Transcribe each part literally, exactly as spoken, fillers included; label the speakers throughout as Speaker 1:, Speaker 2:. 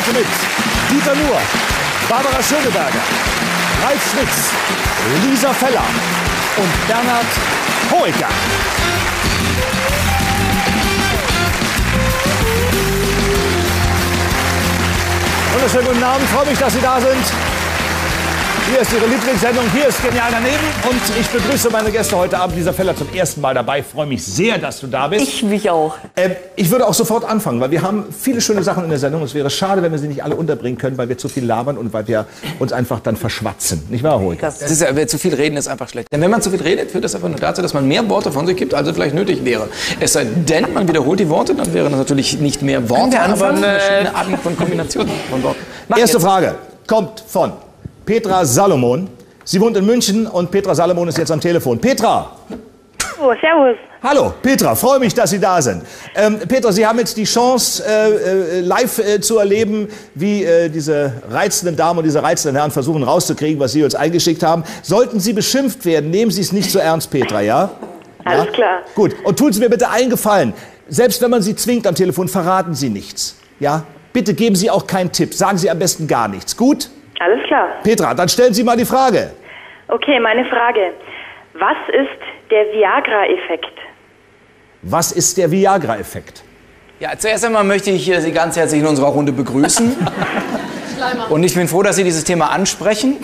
Speaker 1: Heute mit Dieter Nuhr, Barbara Schöneberger, Ralf Schmitz, Lisa Feller und Bernhard Hoeker. Wunderschönen guten Abend, freue mich, dass Sie da sind. Hier ist Ihre Lieblingssendung, hier ist Genial daneben und ich begrüße meine Gäste heute Abend. Lisa Feller zum ersten Mal dabei, freue mich sehr, dass du da bist.
Speaker 2: Ich mich auch.
Speaker 1: Ähm, ich würde auch sofort anfangen, weil wir haben viele schöne Sachen in der Sendung. Es wäre schade, wenn wir sie nicht alle unterbringen können, weil wir zu viel labern und weil wir uns einfach dann verschwatzen. Nicht wahr, Hoeker?
Speaker 3: Das ist ja, zu viel reden ist einfach schlecht. Denn wenn man zu viel redet, führt das einfach nur dazu, dass man mehr Worte von sich gibt, als es vielleicht nötig wäre. Es sei denn, man wiederholt die Worte, dann wären das natürlich nicht mehr Worte, aber verschiedene Arten von Kombinationen von Worten. Mach
Speaker 1: Erste
Speaker 3: jetzt.
Speaker 1: Frage kommt von Petra Salomon. Sie wohnt in München und Petra Salomon ist jetzt am Telefon. Petra!
Speaker 4: Oh, servus.
Speaker 1: Hallo, Petra, freue mich, dass Sie da sind. Ähm, Petra, Sie haben jetzt die Chance, äh, äh, live äh, zu erleben, wie äh, diese reizenden Damen und diese reizenden Herren versuchen rauszukriegen, was Sie uns eingeschickt haben. Sollten Sie beschimpft werden, nehmen Sie es nicht so ernst, Petra, ja?
Speaker 4: Alles
Speaker 1: ja?
Speaker 4: klar.
Speaker 1: Gut, und tun Sie mir bitte einen Gefallen. Selbst wenn man Sie zwingt am Telefon, verraten Sie nichts. Ja? Bitte geben Sie auch keinen Tipp. Sagen Sie am besten gar nichts. Gut?
Speaker 4: Alles klar.
Speaker 1: Petra, dann stellen Sie mal die Frage.
Speaker 4: Okay, meine Frage. Was ist der Viagra-Effekt?
Speaker 1: Was ist der Viagra-Effekt?
Speaker 3: Ja, zuerst einmal möchte ich Sie ganz herzlich in unserer Runde begrüßen. Und ich bin froh, dass Sie dieses Thema ansprechen.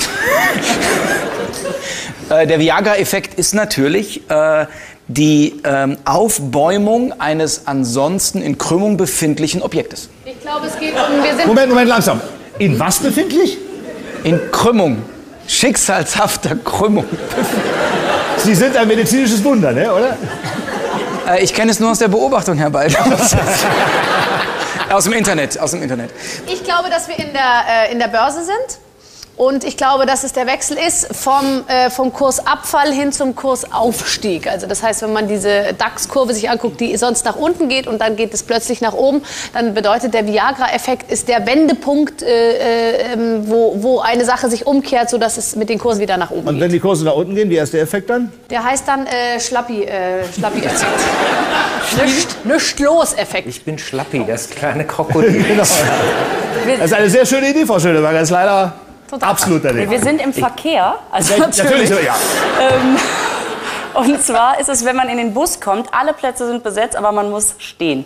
Speaker 3: äh, der Viagra-Effekt ist natürlich äh, die ähm, Aufbäumung eines ansonsten in Krümmung befindlichen Objektes.
Speaker 5: Ich glaube, es geht um... Wir sind
Speaker 1: Moment, Moment, langsam. In was befindlich?
Speaker 3: In Krümmung. Schicksalshafter Krümmung.
Speaker 1: Sie sind ein medizinisches Wunder, ne, oder?
Speaker 3: Äh, ich kenne es nur aus der Beobachtung, Herr Baldhaus. Aus dem Internet, aus dem Internet.
Speaker 5: Ich glaube, dass wir in der, äh, in der Börse sind. Und ich glaube, dass es der Wechsel ist vom, äh, vom Kursabfall hin zum Kursaufstieg. Also das heißt, wenn man diese DAX-Kurve sich anguckt, die sonst nach unten geht und dann geht es plötzlich nach oben, dann bedeutet der Viagra-Effekt ist der Wendepunkt, äh, äh, wo, wo eine Sache sich umkehrt, sodass es mit den Kursen wieder nach oben
Speaker 1: Und
Speaker 5: geht.
Speaker 1: wenn die Kurse nach unten gehen, wie heißt der Effekt dann?
Speaker 5: Der heißt dann äh, Schlappi, äh, Schlappi-Effekt. Nicht, nicht los Effekt.
Speaker 6: Ich bin Schlappi, das kleine Krokodil.
Speaker 1: Genau. Das ist eine sehr schöne Idee, Frau Schöneberger. Das ist leider absolut daneben.
Speaker 2: Wir sind im Verkehr, also
Speaker 1: Natürlich,
Speaker 2: natürlich.
Speaker 1: ja.
Speaker 2: Ähm, und zwar ist es, wenn man in den Bus kommt, alle Plätze sind besetzt, aber man muss stehen.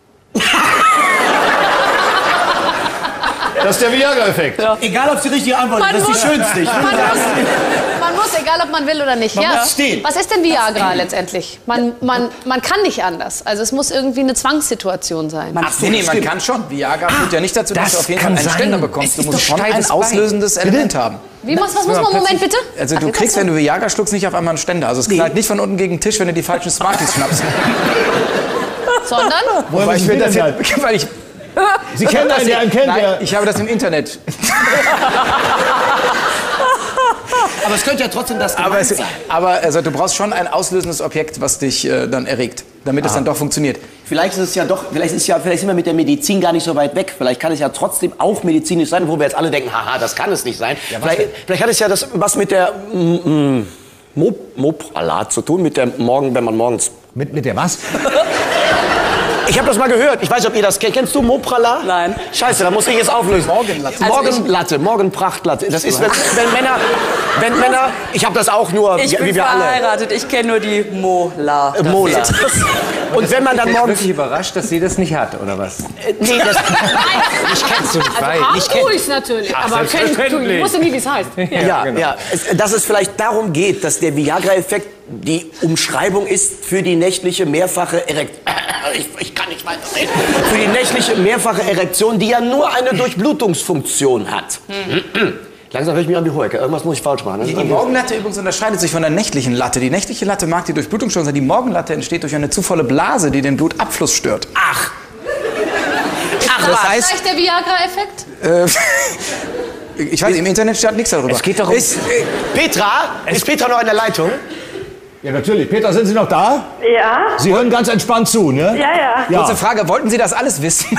Speaker 1: Das ist der Viagra-Effekt.
Speaker 2: Ja.
Speaker 7: Egal, ob Sie richtig antworten,
Speaker 5: Man
Speaker 7: das ist
Speaker 5: muss-
Speaker 7: die schönste. Ich
Speaker 5: Man muss, man muss, egal ob man will oder nicht.
Speaker 7: Man
Speaker 5: ja.
Speaker 7: muss stehen.
Speaker 5: Was ist denn Viagra letztendlich? Man, man, man kann nicht anders. Also es muss irgendwie eine Zwangssituation sein.
Speaker 2: Man
Speaker 3: Ach, nee, nee, man kann schon. Viagra führt ja nicht dazu, dass
Speaker 6: das
Speaker 3: du auf jeden Fall
Speaker 6: kann
Speaker 3: einen
Speaker 6: sein.
Speaker 3: Ständer bekommst.
Speaker 6: Es
Speaker 3: Du
Speaker 6: ist
Speaker 3: musst
Speaker 6: doch
Speaker 3: schon ein
Speaker 6: steiles Bein.
Speaker 3: auslösendes Element haben.
Speaker 5: Wie muss, was muss man? Moment bitte.
Speaker 3: Also
Speaker 5: Ach,
Speaker 3: du
Speaker 5: jetzt
Speaker 3: kriegst,
Speaker 5: hast
Speaker 3: wenn du Viagra schluckst, nicht auf einmal einen Ständer. Also es knallt nicht von unten gegen den Tisch, wenn du die falschen Smarties schnappst.
Speaker 5: Sondern?
Speaker 1: Woher wissen
Speaker 3: ich
Speaker 1: Sie
Speaker 3: will das
Speaker 1: denn
Speaker 3: jetzt,
Speaker 1: das?
Speaker 3: weil ich,
Speaker 1: Sie kennen einen, der einen kennt,
Speaker 3: Nein,
Speaker 1: der...
Speaker 3: ich habe das im Internet.
Speaker 7: Aber es könnte ja trotzdem das
Speaker 3: Aber, es,
Speaker 7: sein.
Speaker 3: aber also, du brauchst schon ein auslösendes Objekt, was dich äh, dann erregt, damit es dann doch funktioniert.
Speaker 7: Vielleicht ist es ja doch, vielleicht ist ja, vielleicht sind wir mit der Medizin gar nicht so weit weg. Vielleicht kann es ja trotzdem auch medizinisch sein, wo wir jetzt alle denken, haha, das kann es nicht sein. vielleicht, vielleicht hat es ja das was mit der mm, mm, Mop- Mopralat zu tun, mit der Morgen, wenn man morgens.
Speaker 1: Mit, mit der was?
Speaker 7: Ich habe das mal gehört. Ich weiß nicht, ob ihr das kennt. Kennst du Mopralat?
Speaker 2: Nein.
Speaker 7: Scheiße, da muss ich es auflösen.
Speaker 3: Morgenlatte.
Speaker 7: Morgenlatte, Morgenprachట్లాtte. Das ist, wenn, wenn Männer, wenn Männer, ich habe das auch nur,
Speaker 2: Ich
Speaker 7: wie
Speaker 2: bin
Speaker 7: wir alle.
Speaker 2: verheiratet, ich kenne nur die Mola.
Speaker 7: Äh, Mola. Und wenn man dann
Speaker 6: Ich bin
Speaker 7: morgens...
Speaker 6: wirklich überrascht, dass sie das nicht hat, oder was?
Speaker 7: Äh, nee, das, ich kenn's so nicht.
Speaker 5: Also
Speaker 7: Ich kenn-
Speaker 5: tue ich es natürlich.
Speaker 6: Ach,
Speaker 5: aber kenn, du,
Speaker 6: selbstverständlich.
Speaker 5: ich wusste nie, wie es heißt.
Speaker 7: Ja,
Speaker 6: genau.
Speaker 7: ja. Es, dass es vielleicht darum geht, dass der Viagra-Effekt die Umschreibung ist für die nächtliche mehrfache Erektion. Ich, ich kann nicht weiterreden. Für die nächtliche mehrfache Erektion, die ja nur eine Durchblutungsfunktion hat. Langsam höre ich mich an wie Hoeker. Irgendwas muss ich falsch machen. Das
Speaker 3: Die,
Speaker 7: ist
Speaker 3: die
Speaker 7: irgendwie-
Speaker 3: Morgenlatte übrigens unterscheidet sich von der nächtlichen Latte. Die nächtliche Latte mag die Durchblutung schon sein. Die Morgenlatte entsteht durch eine zu volle Blase, die den Blutabfluss stört.
Speaker 7: Ach.
Speaker 3: Ach, das
Speaker 5: Was
Speaker 3: heißt,
Speaker 5: ist der Viagra-Effekt?
Speaker 3: äh, ich weiß, im Internet steht nichts darüber.
Speaker 6: Es geht darum-
Speaker 3: Ist, äh,
Speaker 7: Petra? Ist Petra noch in der Leitung?
Speaker 1: Ja, natürlich. Petra, sind Sie noch da?
Speaker 4: Ja?
Speaker 1: Sie hören ganz entspannt zu, ne?
Speaker 4: Ja, ja.
Speaker 1: Ja.
Speaker 3: kurze Frage, wollten Sie das alles wissen?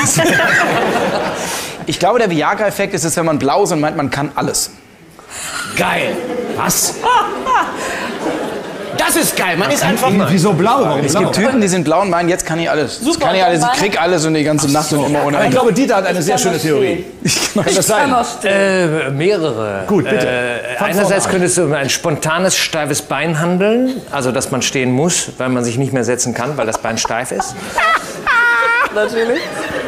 Speaker 3: Ich glaube, der Viagra-Effekt ist es, wenn man blau ist und meint, man kann alles.
Speaker 1: Geil. Was?
Speaker 7: Das Das ist geil, man ist einfach mal.
Speaker 1: Wieso blau? Warum
Speaker 3: Es
Speaker 1: blau?
Speaker 3: gibt Typen, die sind blau und meinen, jetzt kann ich alles. Jetzt kann ich alles, ich krieg alles und die ganze Nacht und immer ohne
Speaker 1: Aber ich
Speaker 3: Ende.
Speaker 1: glaube, Dieter hat eine sehr schöne Theorie. Kann das sein?
Speaker 6: Äh, mehrere.
Speaker 1: Gut, bitte.
Speaker 6: Äh,
Speaker 1: Fang
Speaker 6: einerseits
Speaker 1: vorne an.
Speaker 6: könnte es um ein spontanes, steifes Bein handeln. Also, dass man stehen muss, weil man sich nicht mehr setzen kann, weil das Bein steif ist.
Speaker 2: Natürlich.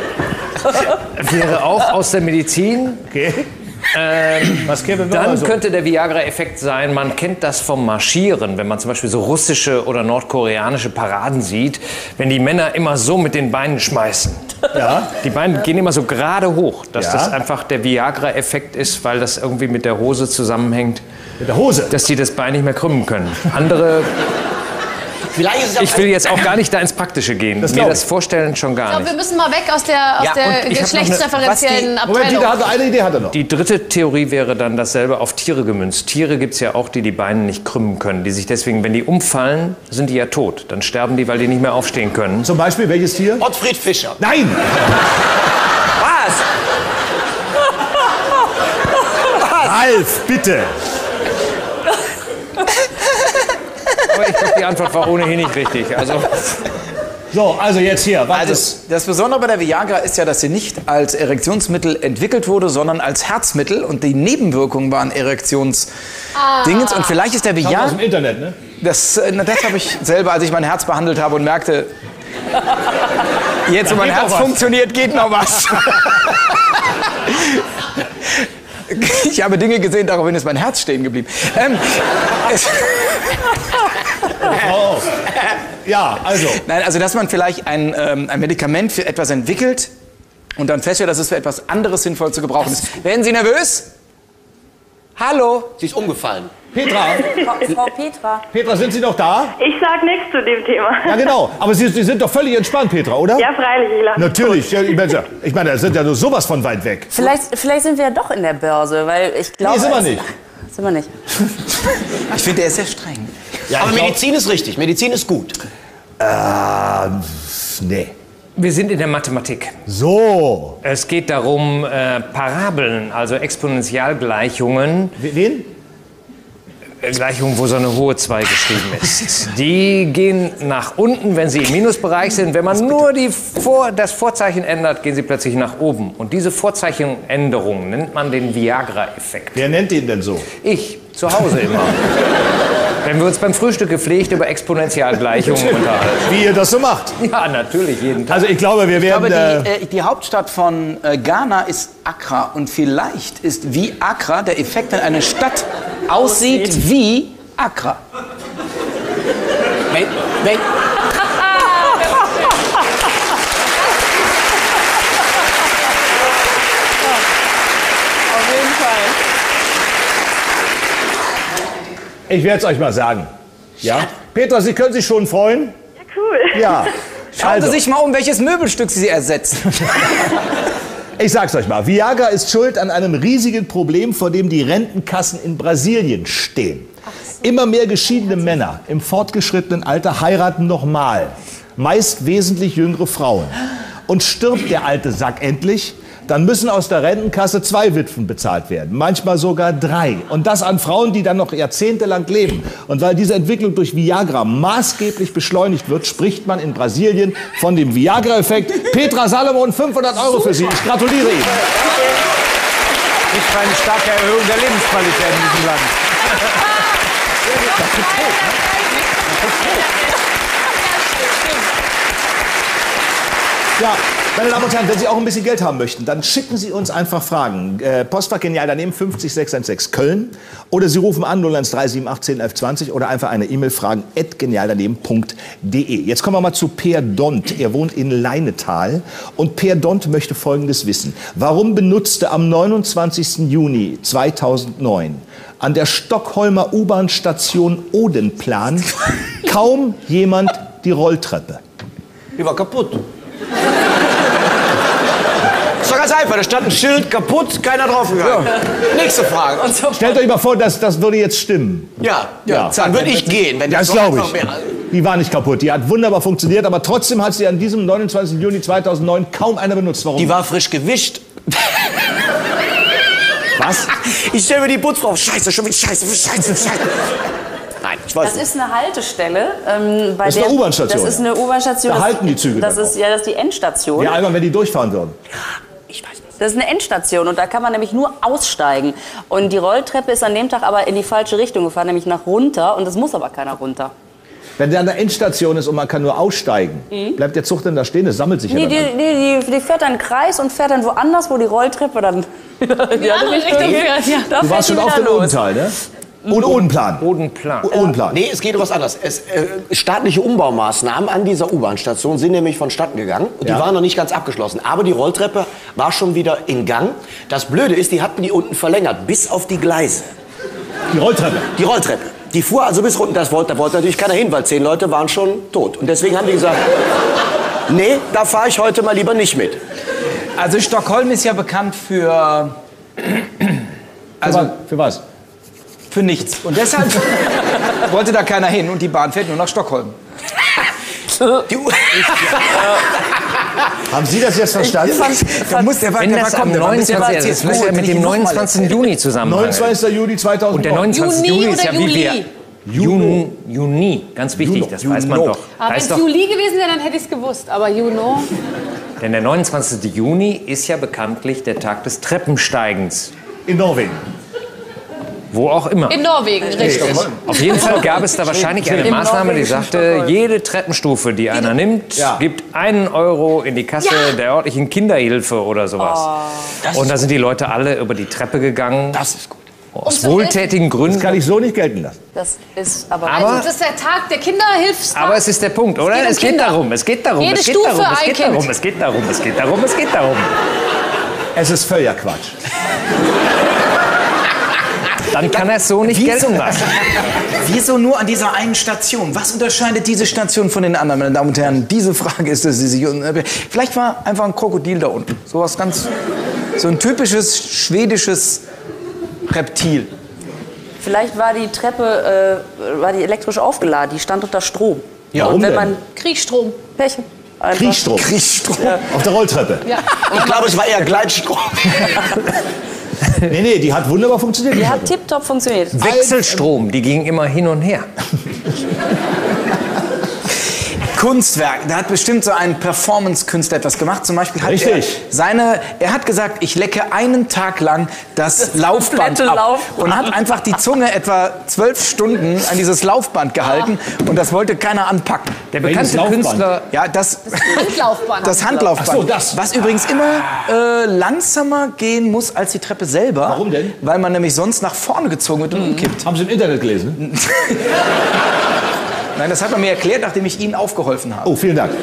Speaker 6: Wäre auch aus der Medizin.
Speaker 1: Okay.
Speaker 6: Ähm,
Speaker 1: Was käme noch?
Speaker 6: Dann
Speaker 1: Also,
Speaker 6: könnte der Viagra-Effekt sein, man kennt das vom Marschieren, wenn man zum Beispiel so russische oder nordkoreanische Paraden sieht, wenn die Männer immer so mit den Beinen schmeißen.
Speaker 1: ja.
Speaker 6: Die Beine gehen immer so gerade hoch, dass
Speaker 1: Ja.
Speaker 6: das einfach der Viagra-Effekt ist, weil das irgendwie mit der Hose zusammenhängt,
Speaker 1: Mit der Hose.
Speaker 6: dass die das Bein nicht mehr krümmen können. Andere,
Speaker 7: Vielleicht ist es
Speaker 6: ich will jetzt auch gar nicht da ins Praktische gehen,
Speaker 1: Das
Speaker 6: mir
Speaker 1: glaub
Speaker 6: das
Speaker 1: ich.
Speaker 6: vorstellen schon
Speaker 5: Ich
Speaker 6: gar
Speaker 5: glaube, wir
Speaker 6: nicht.
Speaker 5: müssen mal weg aus der, aus
Speaker 6: Ja,
Speaker 5: der
Speaker 6: und ich hab noch eine-
Speaker 5: geschlechtsreferenziellen
Speaker 1: Moment,
Speaker 5: Abteilung.
Speaker 1: Dieter hat eine Idee, hat er noch.
Speaker 6: Die dritte Theorie wäre dann dasselbe auf Tiere gemünzt. Tiere gibt es ja auch, die die Beine nicht krümmen können, die sich deswegen, wenn die umfallen, sind die ja tot. Dann sterben die, weil die nicht mehr aufstehen können.
Speaker 1: Zum Beispiel, welches Tier?
Speaker 7: Ottfried Fischer.
Speaker 1: Nein!
Speaker 7: Was?
Speaker 1: Ralf, bitte!
Speaker 6: Aber ich glaube, die Antwort war ohnehin nicht richtig. Also,
Speaker 1: So, also jetzt hier. Was
Speaker 3: Also
Speaker 1: ist?
Speaker 3: das Besondere bei der Viagra ist ja, dass sie nicht als Erektionsmittel entwickelt wurde, sondern als Herzmittel. Und die Nebenwirkungen waren Erektionsdingens. Und vielleicht ist der
Speaker 1: Kommt aus
Speaker 3: Viagra...
Speaker 1: dem Internet, ne?
Speaker 3: Das, äh, na, das habe ich selber, als ich mein Herz behandelt habe und merkte, jetzt, wo mein
Speaker 1: geht noch
Speaker 3: Herz
Speaker 1: was.
Speaker 3: funktioniert, geht noch was. Ich habe Dinge gesehen, daraufhin ist mein Herz stehen geblieben. Ähm, es,
Speaker 1: Oh. Ja, also.
Speaker 3: nein, also dass man vielleicht ein, ähm, ein Medikament für etwas entwickelt und dann feststellt, dass es für etwas anderes sinnvoll zu gebrauchen ist. Werden Sie nervös? Hallo?
Speaker 7: Sie ist umgefallen.
Speaker 1: Petra,
Speaker 2: Frau Petra.
Speaker 1: Petra, sind Sie noch da?
Speaker 4: Ich sag nichts zu dem Thema.
Speaker 1: Ja, genau. Aber Sie, Sie sind doch völlig entspannt, Petra, oder?
Speaker 4: Ja, freilich, ich lache.
Speaker 1: Natürlich. Ja, ich meine, ich meine, das sind ja nur sowas von weit weg.
Speaker 2: Vielleicht, vielleicht sind wir ja doch in der Börse, weil ich glaube...
Speaker 1: Nee, sind wir
Speaker 2: es-
Speaker 1: nicht.
Speaker 2: Sind wir nicht.
Speaker 3: Ich finde, der ist sehr streng.
Speaker 1: Ja,
Speaker 7: Aber
Speaker 1: ich glaub-
Speaker 7: Medizin ist richtig, Medizin ist gut.
Speaker 1: Ähm, nee.
Speaker 6: wir sind in der Mathematik.
Speaker 1: So.
Speaker 6: Es geht darum, äh, Parabeln, also Exponentialgleichungen,
Speaker 1: Wen?
Speaker 6: äh, Gleichungen, wo so eine hohe zwei geschrieben ist. Die gehen nach unten, wenn sie im Minusbereich sind. Wenn man nur die Vor das Vorzeichen ändert, gehen sie plötzlich nach oben. Und diese Vorzeichenänderung nennt man den Viagra-Effekt.
Speaker 1: Wer nennt ihn denn so?
Speaker 6: Ich, zu Hause immer. Wenn wir uns beim Frühstück gepflegt über Exponentialgleichungen unterhalten.
Speaker 1: Wie ihr das so macht.
Speaker 6: Ja, natürlich, jeden Tag.
Speaker 1: Also ich glaube, wir
Speaker 3: Ich
Speaker 1: werden...
Speaker 3: glaube,
Speaker 1: äh,
Speaker 3: die, äh, die Hauptstadt von äh, Ghana ist Accra und vielleicht ist wie Accra der Effekt, wenn eine Stadt aussieht wie Accra.
Speaker 7: Wenn, wenn,
Speaker 2: Auf jeden Fall.
Speaker 1: ich werde es euch mal sagen. Ja? Petra, Sie können sich schon freuen?
Speaker 4: Ja, cool.
Speaker 1: Ja.
Speaker 3: Schauen
Speaker 1: Also,
Speaker 3: Sie sich mal um, welches Möbelstück Sie ersetzen.
Speaker 1: ich sag's euch mal. Viagra ist schuld an einem riesigen Problem, vor dem die Rentenkassen in Brasilien stehen. Immer mehr geschiedene Männer im fortgeschrittenen Alter heiraten nochmal. Meist wesentlich jüngere Frauen. Und stirbt der alte Sack endlich, dann müssen aus der Rentenkasse zwei Witwen bezahlt werden. Manchmal sogar drei. Und das an Frauen, die dann noch jahrzehntelang leben. Und weil diese Entwicklung durch Viagra maßgeblich beschleunigt wird, spricht man in Brasilien von dem Viagra-Effekt. Petra Salomon, fünfhundert Euro für Sie. Ich gratuliere Ihnen.
Speaker 6: Nicht für eine starke Erhöhung der Lebensqualität in diesem Land.
Speaker 1: Ja, meine Damen und Herren, wenn Sie auch ein bisschen Geld haben möchten, dann schicken Sie uns einfach Fragen. Äh, Postfach Genial daneben fünfzig sechshundertsechzehn Köln oder Sie rufen an null eins drei sieben acht zehn elf zwanzig oder einfach eine E-Mail fragen at genialdaneben punkt de. Jetzt kommen wir mal zu Per Dont. Er wohnt in Leinetal und Per Dont möchte Folgendes wissen. Warum benutzte am neunundzwanzigsten Juni zweitausendneun an der Stockholmer U-Bahn-Station Odenplan kaum jemand die Rolltreppe?
Speaker 7: die war kaputt. Das war ganz einfach, da stand ein Schild, kaputt, keiner draufgegangen. Nächste Frage.
Speaker 1: Stellt euch mal vor, das, das würde jetzt stimmen.
Speaker 7: Ja,
Speaker 1: Ja.
Speaker 7: ja. Dann würde ich gehen, wenn
Speaker 1: Das
Speaker 7: so
Speaker 1: glaube
Speaker 7: einfach
Speaker 1: ich.
Speaker 7: wäre.
Speaker 1: Die war nicht kaputt. Die hat wunderbar funktioniert, aber trotzdem hat sie an diesem neunundzwanzigsten Juni zweitausendneun kaum einer benutzt. Warum?
Speaker 7: Die war frisch gewischt.
Speaker 1: Was?
Speaker 7: Ich stelle mir die Putzfrau. Scheiße, schon wieder Scheiße, Scheiße, Scheiße. Nein, Ich weiß
Speaker 2: Das
Speaker 7: nicht.
Speaker 2: ist eine Haltestelle. Ähm, bei
Speaker 1: Das ist
Speaker 2: der,
Speaker 1: eine U-Bahn-Station,
Speaker 2: Das ist
Speaker 1: ja.
Speaker 2: eine U-Bahn-Station.
Speaker 1: Da
Speaker 2: Das-
Speaker 1: halten die Züge
Speaker 2: Das
Speaker 1: dann
Speaker 2: ist, ja, das ist die Endstation.
Speaker 1: Ja, einmal, wenn die durchfahren würden.
Speaker 7: Ich weiß nicht.
Speaker 2: Das ist eine Endstation und da kann man nämlich nur aussteigen. Und die Rolltreppe ist an dem Tag aber in die falsche Richtung gefahren, nämlich nach runter. Und es muss aber keiner runter.
Speaker 1: Wenn der an der Endstation ist und man kann nur aussteigen, bleibt der Zug dann da stehen? Das sammelt sich
Speaker 2: Nee,
Speaker 1: ja
Speaker 2: die,
Speaker 1: dann.
Speaker 2: die, die, die fährt einen Kreis und fährt dann woanders, wo die Rolltreppe dann wieder in die andere Richtung fährt. Ja, da
Speaker 1: Du
Speaker 2: fährt
Speaker 1: warst
Speaker 2: die
Speaker 1: schon auf
Speaker 2: wieder
Speaker 1: dem
Speaker 2: los.
Speaker 1: Odental, ne? Und Odenplan.
Speaker 6: Bodenplan.
Speaker 1: Odenplan.
Speaker 7: Nee, es geht um was anderes. Es, äh, staatliche Umbaumaßnahmen an dieser U-Bahn-Station sind nämlich vonstatten gegangen. Und die
Speaker 1: Ja.
Speaker 7: waren noch nicht ganz abgeschlossen. Aber die Rolltreppe war schon wieder in Gang. Das Blöde ist, die hatten die unten verlängert, bis auf die Gleise.
Speaker 1: Die Rolltreppe.
Speaker 7: Die Rolltreppe. Die fuhr also bis unten. Das wollte, da wollte natürlich keiner hin, weil zehn Leute waren schon tot. Und deswegen haben die gesagt, nee, da fahre ich heute mal lieber nicht mit.
Speaker 3: Also Stockholm ist ja bekannt für... Also
Speaker 1: Für was?
Speaker 3: für nichts. Und deshalb wollte da keiner hin und die Bahn fährt nur nach Stockholm.
Speaker 7: Die U
Speaker 1: Haben Sie das jetzt verstanden?
Speaker 3: Da muss der,
Speaker 6: Wenn das am neunundzwanzigsten Das muss ja mit dem neunundzwanzigsten Juni zusammenhängen.
Speaker 1: neunundzwanzigsten Juli zweitausend.
Speaker 6: Und der neunundzwanzigste
Speaker 5: Juni
Speaker 6: Juli ist ja
Speaker 5: oder
Speaker 6: wie wir.
Speaker 5: Juli?
Speaker 6: Juni. Juni, ganz wichtig, das weiß man doch.
Speaker 5: Aber wenn
Speaker 6: Heißt
Speaker 5: es
Speaker 6: doch,
Speaker 5: Juli gewesen wäre, dann hätte ich es gewusst. Aber Juno.
Speaker 6: denn der neunundzwanzigste Juni ist ja bekanntlich der Tag des Treppensteigens.
Speaker 1: In Norwegen.
Speaker 6: Wo auch immer.
Speaker 5: In Norwegen, richtig.
Speaker 6: Auf jeden Fall gab es da wahrscheinlich eine
Speaker 3: Im
Speaker 6: Maßnahme, die
Speaker 3: norwegischen
Speaker 6: sagte,
Speaker 3: Stockholm.
Speaker 6: jede Treppenstufe, die einer nimmt,
Speaker 1: Ja.
Speaker 6: gibt einen Euro in die Kasse der örtlichen Kinderhilfe oder sowas. Und da sind die Leute alle über die Treppe gegangen.
Speaker 7: Das ist gut.
Speaker 6: Aus wohltätigen Gründen.
Speaker 1: Kann ich so nicht gelten lassen.
Speaker 2: Das ist aber...
Speaker 6: Aber-
Speaker 5: Also das ist der Tag der Kinderhilfstag.
Speaker 6: Aber es ist der Punkt, oder?
Speaker 5: geht um
Speaker 6: Es geht
Speaker 5: Kinder.
Speaker 6: darum, es geht darum,
Speaker 5: Jede
Speaker 6: es geht
Speaker 5: Stufe
Speaker 6: darum, es
Speaker 5: ein
Speaker 6: geht
Speaker 5: Kind.
Speaker 6: darum, es geht darum, es geht darum, es geht darum.
Speaker 1: Es ist völliger Quatsch.
Speaker 6: Dann kann er es so nicht gelten lassen.
Speaker 3: Wieso nur an dieser einen Station? Was unterscheidet diese Station von den anderen, meine Damen und Herren? Diese Frage ist es, die sich... Vielleicht war einfach ein Krokodil da unten. So was ganz... So ein typisches schwedisches Reptil.
Speaker 2: Vielleicht war die Treppe äh, war die elektrisch aufgeladen, die stand unter Strom.
Speaker 1: Ja,
Speaker 2: und
Speaker 1: warum
Speaker 2: wenn
Speaker 1: denn?
Speaker 2: man
Speaker 5: Kriegstrom.
Speaker 2: Pärchen einfach-
Speaker 1: Kriechstrom.
Speaker 3: Kriechstrom.
Speaker 1: Auf der Rolltreppe.
Speaker 5: Ja.
Speaker 7: Ich glaube, es war eher Gleitstrom.
Speaker 1: Nee, nee, die hat wunderbar funktioniert.
Speaker 2: Die hat tipptopp funktioniert.
Speaker 6: Wechselstrom, die ging immer hin und her.
Speaker 3: Kunstwerk. Da hat bestimmt so ein Performance-Künstler etwas gemacht. Zum Beispiel hat er
Speaker 1: Richtig.
Speaker 3: seine, er hat gesagt, ich lecke einen Tag lang das,
Speaker 2: Das
Speaker 3: Laufband
Speaker 2: komplette
Speaker 3: ab.
Speaker 2: Laufband.
Speaker 3: Und hat einfach die Zunge etwa zwölf Stunden an dieses Laufband gehalten. Und das wollte keiner anpacken.
Speaker 6: Der
Speaker 1: Welches
Speaker 6: bekannte
Speaker 1: Laufband?
Speaker 6: Künstler,
Speaker 3: Ja, das,
Speaker 5: Handlaufband.
Speaker 3: das Handlaufband.
Speaker 1: Ach so, das.
Speaker 3: Was übrigens immer äh, langsamer gehen muss als die Treppe selber.
Speaker 1: Warum denn?
Speaker 3: Weil man nämlich sonst nach vorne gezogen wird und umkippt.
Speaker 1: Haben Sie im Internet gelesen?
Speaker 3: Nein, das hat man mir erklärt, nachdem ich Ihnen aufgeholfen habe.
Speaker 1: Oh, vielen Dank.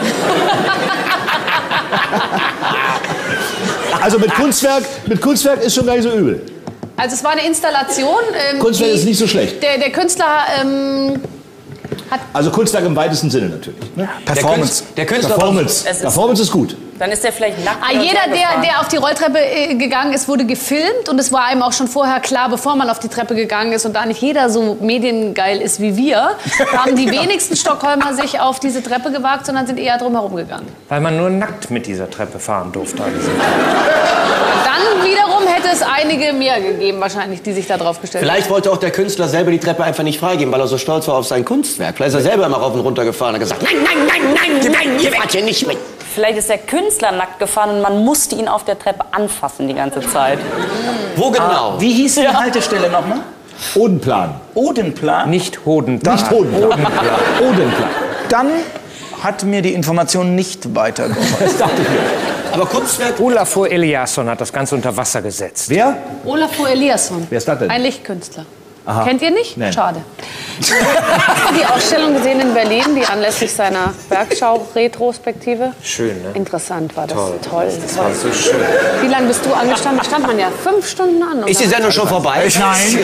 Speaker 1: Also mit Kunstwerk, mit Kunstwerk ist schon gar nicht so übel.
Speaker 5: Also es war eine Installation. Ähm,
Speaker 1: Kunstwerk
Speaker 5: die-
Speaker 1: ist nicht so schlecht.
Speaker 5: Der, der Künstler ähm,
Speaker 1: Also Kunstwerk im weitesten Sinne natürlich. Ne?
Speaker 3: Performance.
Speaker 7: Der Künstler
Speaker 1: Performance.
Speaker 2: Es ist-
Speaker 1: Performance ist gut.
Speaker 2: Dann ist der vielleicht nackt.
Speaker 5: Ah,
Speaker 2: oder
Speaker 5: jeder,
Speaker 2: so
Speaker 5: der,
Speaker 2: gefahren.
Speaker 5: der auf die Rolltreppe äh, gegangen ist, wurde gefilmt. Und es war einem auch schon vorher klar, bevor man auf die Treppe gegangen ist. Und da nicht jeder so mediengeil ist wie wir, haben die wenigsten Stockholmer sich auf diese Treppe gewagt, sondern sind eher drumherum gegangen.
Speaker 6: weil man nur nackt mit dieser Treppe fahren durfte. an diesem Tag.
Speaker 5: Dann wiederum hätte es einige mehr gegeben, wahrscheinlich, die sich da drauf gestellt haben.
Speaker 7: Vielleicht wollte auch der Künstler selber die Treppe einfach nicht freigeben, weil er so stolz war auf sein Kunstwerk. Vielleicht ist er selber immer rauf und runter gefahren und hat gesagt, nein, nein, nein, nein, nein, ihr fahrt hier nicht mit.
Speaker 2: Vielleicht ist der Künstler nackt gefahren und man musste ihn auf der Treppe anfassen die ganze Zeit.
Speaker 7: Wo genau?
Speaker 3: Wie hieß die Haltestelle nochmal?
Speaker 1: Odenplan.
Speaker 3: Odenplan.
Speaker 6: Nicht Hodenplan.
Speaker 1: Nicht Hodenplan. Odenplan.
Speaker 3: Dann hat mir die Information nicht weitergeholfen.
Speaker 1: Das dachte ich mir.
Speaker 7: Aber Kunstwerk...
Speaker 6: Olafur Eliasson hat das Ganze unter Wasser gesetzt.
Speaker 1: Wer?
Speaker 5: Olafur Eliasson.
Speaker 1: Wer ist das denn?
Speaker 5: Ein Lichtkünstler. Kennt ihr nicht?
Speaker 1: Nein.
Speaker 5: Schade. Hast du die Ausstellung gesehen in Berlin, die anlässlich seiner Bergschau-Retrospektive?
Speaker 6: Schön, ne?
Speaker 5: Interessant war das.
Speaker 6: Toll.
Speaker 5: Toll.
Speaker 6: Das war so schön.
Speaker 5: Wie lange bist du angestanden? Da stand man ja fünf Stunden an.
Speaker 7: Ist die
Speaker 5: oder?
Speaker 7: Sendung schon vorbei?
Speaker 3: Nein.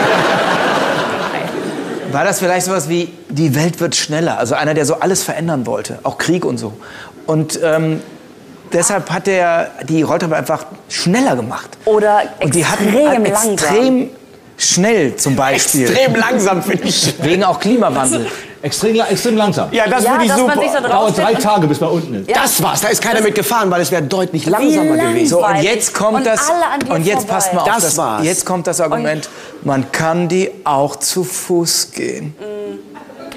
Speaker 3: War das vielleicht sowas wie, die Welt wird schneller? Also einer, der so alles verändern wollte, auch Krieg und so. Und ähm, deshalb hat er die Rolltreppe einfach schneller gemacht.
Speaker 2: Oder
Speaker 3: Und die hatten
Speaker 2: extrem
Speaker 3: halt
Speaker 2: langsam.
Speaker 3: extrem schnell zum Beispiel.
Speaker 7: Extrem langsam, finde ich.
Speaker 3: Wegen auch Klimawandel.
Speaker 1: Extrem, la- extrem langsam.
Speaker 7: Ja, das
Speaker 2: Ja,
Speaker 7: finde ich
Speaker 2: dass
Speaker 7: super.
Speaker 2: man sich so
Speaker 1: Dauert
Speaker 2: draufstellt
Speaker 1: drei
Speaker 2: und-
Speaker 1: Tage, bis man unten ist.
Speaker 2: Ja.
Speaker 7: Das war's. Da ist keiner mitgefahren, weil es wäre deutlich langsamer
Speaker 2: Wie
Speaker 7: gewesen.
Speaker 3: So, und
Speaker 2: Weil-
Speaker 3: jetzt kommt
Speaker 2: und
Speaker 3: das.
Speaker 2: alle an dir
Speaker 3: Und jetzt
Speaker 2: vorbei.
Speaker 3: passt mal auf.
Speaker 7: Das war's.
Speaker 3: Jetzt kommt das Argument, man kann die auch zu Fuß gehen.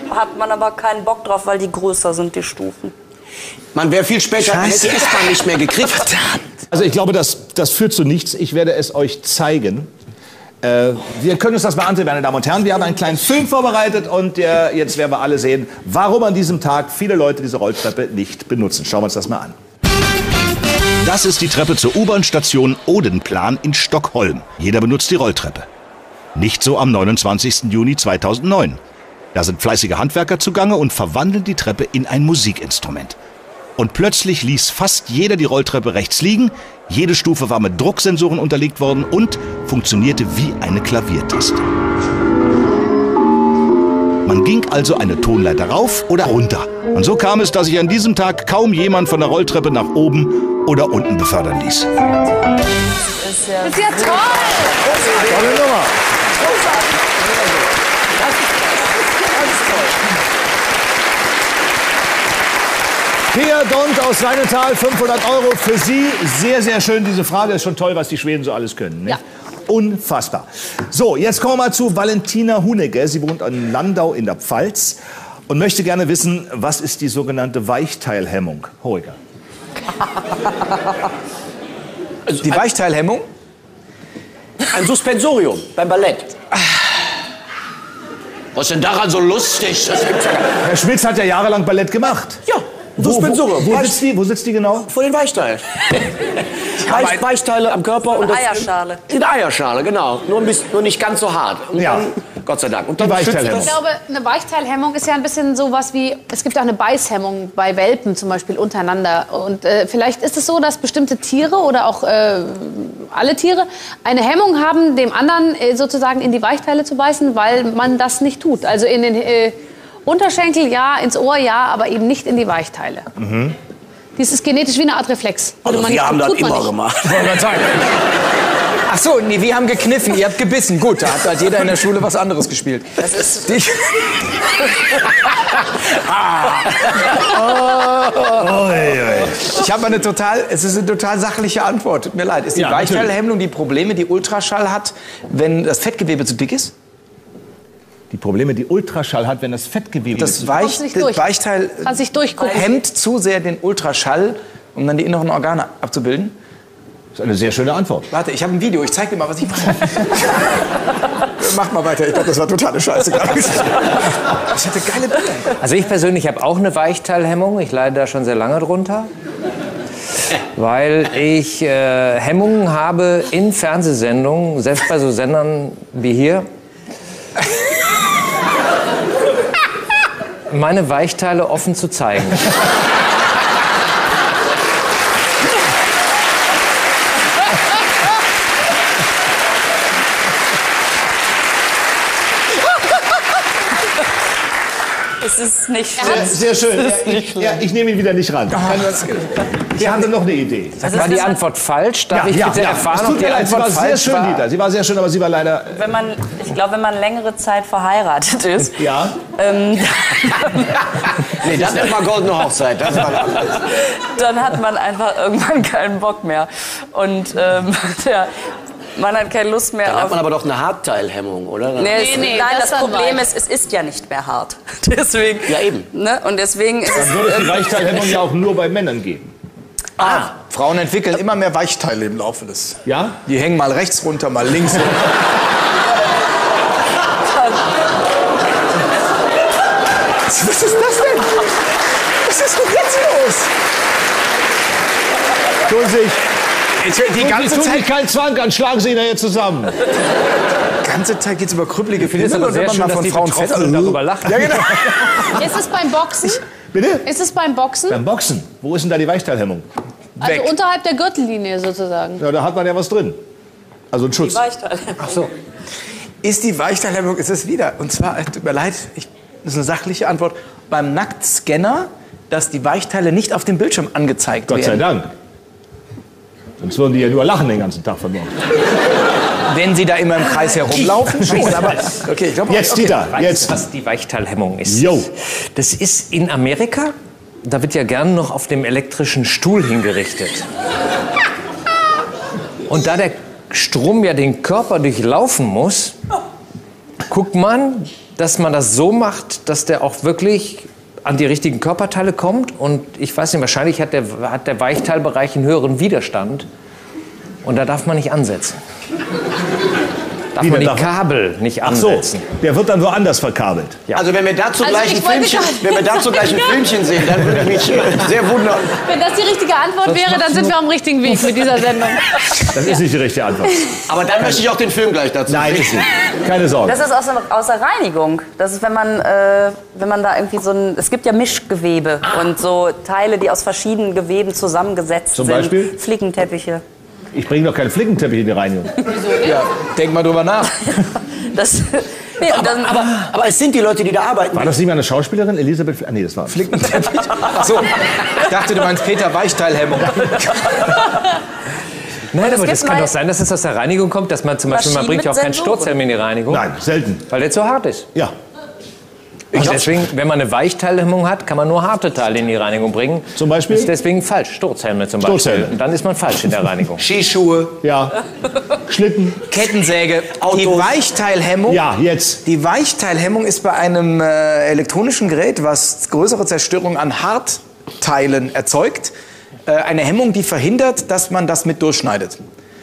Speaker 2: hat man aber keinen Bock drauf, weil die größer sind, die Stufen.
Speaker 7: Man wäre viel später, hätte die S-Bahn nicht mehr gekriegt.
Speaker 1: Also ich glaube, das, das führt zu nichts. Ich werde es euch zeigen. Äh, wir können uns das mal ansehen, meine Damen und Herren. Wir haben einen kleinen Film vorbereitet und äh, jetzt werden wir alle sehen, warum an diesem Tag viele Leute diese Rolltreppe nicht benutzen. Schauen wir uns das mal an.
Speaker 8: Das ist die Treppe zur U-Bahn-Station Odenplan in Stockholm. Jeder benutzt die Rolltreppe. Nicht so am neunundzwanzigsten Juni zweitausendneun. Da sind fleißige Handwerker zugange und verwandeln die Treppe in ein Musikinstrument. Und plötzlich ließ fast jeder die Rolltreppe rechts liegen, jede Stufe war mit Drucksensoren unterlegt worden und funktionierte wie eine Klaviertaste. Man ging also eine Tonleiter rauf oder runter. Und so kam es, dass sich an diesem Tag kaum jemand von der Rolltreppe nach oben oder unten befördern ließ.
Speaker 2: Das ist ja,
Speaker 5: Das ist ja toll!
Speaker 1: Tolle Nummer. Pia Dont aus Seinetal, fünfhundert Euro für Sie. Sehr, sehr schön. Diese Frage ist schon toll, was die Schweden so alles können. Ne?
Speaker 5: Ja.
Speaker 1: Unfassbar. So, jetzt kommen wir mal zu Valentina Hunecke. Sie wohnt in Landau in der Pfalz und möchte gerne wissen, was ist die sogenannte Weichteilhemmung? Hoeker.
Speaker 3: Also die Weichteilhemmung?
Speaker 7: Ein Suspensorium beim Ballett. Was ist denn daran so lustig? Das gibt's ja gar nicht.
Speaker 1: Herr Schmitz hat ja jahrelang Ballett gemacht.
Speaker 7: Ja, ein Suspensorium.
Speaker 1: Wo, wo, wo, sitzt die, wo sitzt die genau?
Speaker 7: Vor den Weichteilen. Weich, Weichteile am Körper. Und das,
Speaker 2: Eierschale.
Speaker 7: In der Eierschale, genau. Nur, ein bisschen, nur nicht ganz so hart. Und
Speaker 1: Ja.
Speaker 7: dann, Gott sei Dank. Und
Speaker 1: Die
Speaker 7: dann
Speaker 1: Weichteilhemmung.
Speaker 5: Ich glaube, eine Weichteilhemmung ist ja ein bisschen sowas wie, es gibt auch eine Beißhemmung bei Welpen zum Beispiel untereinander. Und äh, vielleicht ist es so, dass bestimmte Tiere oder auch äh, alle Tiere eine Hemmung haben, dem anderen äh, sozusagen in die Weichteile zu beißen, weil man das nicht tut. Also in den äh, Unterschenkel ja, ins Ohr ja, aber eben nicht in die Weichteile. Mhm. Dies ist genetisch wie eine Art Reflex. Würde
Speaker 7: Also
Speaker 5: man
Speaker 7: wir
Speaker 5: nicht-
Speaker 7: haben das
Speaker 5: tut man
Speaker 7: immer
Speaker 5: nicht.
Speaker 7: gemacht.
Speaker 3: Ach so, nee, wir haben gekniffen, ihr habt gebissen. Gut, da hat halt jeder in der Schule was anderes gespielt. Das ist die Ich habe eine total, es ist eine total sachliche Antwort. Tut mir leid. Ist die
Speaker 1: Ja,
Speaker 3: Weichteilhemmung die Probleme, die Ultraschall hat, wenn das Fettgewebe zu dick ist?
Speaker 1: Die Probleme, die Ultraschall hat, wenn das Fettgewebe
Speaker 3: Das,
Speaker 1: ist.
Speaker 3: Weich,
Speaker 5: Kommst nicht
Speaker 3: das
Speaker 5: durch.
Speaker 3: Weichteil
Speaker 5: Kannst nicht durchgucken.
Speaker 3: hemmt zu sehr den Ultraschall, um dann die inneren Organe abzubilden.
Speaker 1: Das ist eine sehr schöne Antwort.
Speaker 3: Warte, ich habe ein Video, ich zeig dir mal, was ich mache. Mach mal weiter, ich glaube, das war totale Scheiße gerade. Ich hatte geile Bilder.
Speaker 6: Also ich persönlich habe auch eine Weichteilhemmung. Ich leide da schon sehr lange drunter. Weil ich äh, Hemmungen habe in Fernsehsendungen, selbst bei so Sendern wie hier, meine Weichteile offen zu zeigen.
Speaker 2: Es ist nicht
Speaker 1: Sehr,
Speaker 2: schlimm.
Speaker 1: sehr schön. Ja, ich, ja, ich nehme ihn wieder nicht ran. Wir haben noch eine Idee.
Speaker 2: Also
Speaker 6: War
Speaker 2: es
Speaker 6: die
Speaker 2: ist-
Speaker 6: Antwort falsch? Darf
Speaker 1: Ja,
Speaker 6: ich
Speaker 1: ja,
Speaker 6: bitte
Speaker 1: ja.
Speaker 6: erfahren,
Speaker 1: Es
Speaker 6: ob
Speaker 1: tut
Speaker 6: die
Speaker 1: mir leid, sie war
Speaker 6: Antwort
Speaker 1: sehr
Speaker 6: falsch
Speaker 1: schön,
Speaker 6: war?
Speaker 1: Dieter. Sie war sehr schön, aber sie war leider...
Speaker 2: Wenn man, ich glaube, wenn man längere Zeit verheiratet ist,
Speaker 1: Ja?
Speaker 2: ähm,
Speaker 7: Nee, das nennt man goldene Hochzeit. Das war
Speaker 2: dann hat man einfach irgendwann keinen Bock mehr. Und ähm, ja, man hat keine Lust mehr
Speaker 7: Dann hat
Speaker 2: auf...
Speaker 7: man aber doch eine Hartteilhemmung, oder?
Speaker 2: Nee, es,
Speaker 5: Nee, nee,
Speaker 2: nein,
Speaker 5: das
Speaker 2: das,
Speaker 5: dann
Speaker 2: Problem
Speaker 5: weich.
Speaker 2: ist, es ist ja nicht mehr hart. Deswegen,
Speaker 7: Ja, eben.
Speaker 2: Ne? Und deswegen ist es...
Speaker 1: Dann würde es die Weichteilhemmung ja auch nur bei Männern geben.
Speaker 3: Ah, Frauen entwickeln immer mehr Weichteile im Laufe des...
Speaker 1: Ja?
Speaker 3: Die hängen mal rechts runter, mal links runter. Was ist das denn? Was ist denn jetzt los?
Speaker 1: Tun sich,
Speaker 3: Die
Speaker 1: tun
Speaker 3: ganze
Speaker 1: sich
Speaker 3: Zeit,
Speaker 1: keinen Zwang an, schlagen Sie ihn jetzt zusammen.
Speaker 3: ganze Zeit geht es über krüppelige
Speaker 6: Ich finde es
Speaker 3: Filme.
Speaker 6: aber
Speaker 3: Und wenn
Speaker 6: sehr
Speaker 3: man
Speaker 6: schön,
Speaker 3: mal
Speaker 6: dass
Speaker 3: von
Speaker 6: die
Speaker 3: Frauen fett...
Speaker 6: Betroffenen darüber lachen.
Speaker 3: Ja, genau.
Speaker 5: Ist es beim Boxen?
Speaker 1: Bitte?
Speaker 5: Ist es beim Boxen?
Speaker 1: Beim Boxen. Wo ist denn da die Weichteilhemmung?
Speaker 5: Also
Speaker 3: Weg.
Speaker 5: unterhalb der Gürtellinie sozusagen.
Speaker 1: Ja, da hat man ja was drin. Also ein Schutz.
Speaker 3: Ach so. Ist die Weichteilhemmung, ist es wieder. Und zwar, äh, tut mir leid, ich, das ist eine sachliche Antwort. Beim Nacktscanner, dass die Weichteile nicht auf dem Bildschirm angezeigt
Speaker 1: Gott sei
Speaker 3: werden.
Speaker 1: Dank. Sonst würden die ja nur lachen den ganzen Tag von morgen.
Speaker 3: Wenn sie da immer im Kreis herumlaufen, schon. Aber, okay, ich glaube,
Speaker 1: Jetzt,
Speaker 3: okay.
Speaker 1: Dieter,
Speaker 6: Weißt
Speaker 1: jetzt.
Speaker 6: du, was die Weichteilhemmung ist?
Speaker 1: Jo.
Speaker 6: Das ist in Amerika, da wird ja gern noch auf dem elektrischen Stuhl hingerichtet. Und da der Strom ja den Körper durchlaufen muss, guckt man, dass man das so macht, dass der auch wirklich an die richtigen Körperteile kommt. Und ich weiß nicht, wahrscheinlich hat der, hat der Weichteilbereich einen höheren Widerstand. Und da darf man nicht ansetzen. Darf
Speaker 1: Wie,
Speaker 6: man die
Speaker 1: darf man-
Speaker 6: Kabel nicht
Speaker 1: Ach so,
Speaker 6: ansetzen.
Speaker 1: der wird dann woanders verkabelt.
Speaker 6: Ja.
Speaker 7: Also wenn wir dazu
Speaker 5: Also
Speaker 7: gleich ein
Speaker 5: ich wollte
Speaker 7: Filmchen,
Speaker 5: gerade-
Speaker 7: wenn wir dazu gleich ein Filmchen sehen, dann würde ich mich äh, sehr wundern.
Speaker 5: Wenn das die richtige Antwort wäre, dann sind wir am richtigen Weg mit dieser Sendung.
Speaker 1: Das ist nicht die richtige Antwort.
Speaker 7: Aber dann möchte ich auch den Film gleich dazu
Speaker 1: Nein,
Speaker 7: sehen.
Speaker 1: ist nicht. Keine Sorge.
Speaker 2: Das ist aus, der- aus der Reinigung. Das ist, wenn man, äh, wenn man da irgendwie so ein... Es gibt ja Mischgewebe und so Teile, die aus verschiedenen Geweben zusammengesetzt
Speaker 1: Zum
Speaker 2: sind.
Speaker 1: Beispiel?
Speaker 2: Flickenteppiche.
Speaker 1: Ich bringe doch keinen Flickenteppich in die Reinigung.
Speaker 3: Ja, denk mal drüber nach.
Speaker 2: Das, nee, und dann,
Speaker 7: Aber, aber es sind die Leute, die da arbeiten.
Speaker 1: War das nicht mal eine Schauspielerin? Elisabeth? Fl- Ah, nee, das war...
Speaker 3: Flickenteppich. Ach so, ich dachte, du meinst Peter Weichteilhemmung.
Speaker 6: Nein, aber
Speaker 2: gibt
Speaker 6: das kann
Speaker 2: mal-
Speaker 6: doch sein, dass es aus der Reinigung kommt, dass man zum Beispiel, man
Speaker 2: Maschinen
Speaker 6: bringt ja auch
Speaker 2: mit
Speaker 6: keinen
Speaker 2: Sensoren.
Speaker 6: Sturzhelm in die Reinigung.
Speaker 1: Nein, selten.
Speaker 6: Weil der zu hart ist.
Speaker 1: Ja.
Speaker 6: Und deswegen, wenn man eine Weichteilhemmung hat, kann man nur harte Teile in die Reinigung bringen.
Speaker 1: Zum Beispiel?
Speaker 6: Ist deswegen falsch. Sturzhelme zum Beispiel.
Speaker 1: Sturzhelme.
Speaker 6: Und dann ist man falsch in der Reinigung.
Speaker 7: Skischuhe,
Speaker 1: Ja. Schlitten.
Speaker 3: Kettensäge. Die
Speaker 7: Autos.
Speaker 3: Weichteilhemmung.
Speaker 1: Ja, jetzt.
Speaker 3: Die Weichteilhemmung ist bei einem äh, elektronischen Gerät, was größere Zerstörung an Hartteilen erzeugt, äh, eine Hemmung, die verhindert, dass man das mit durchschneidet.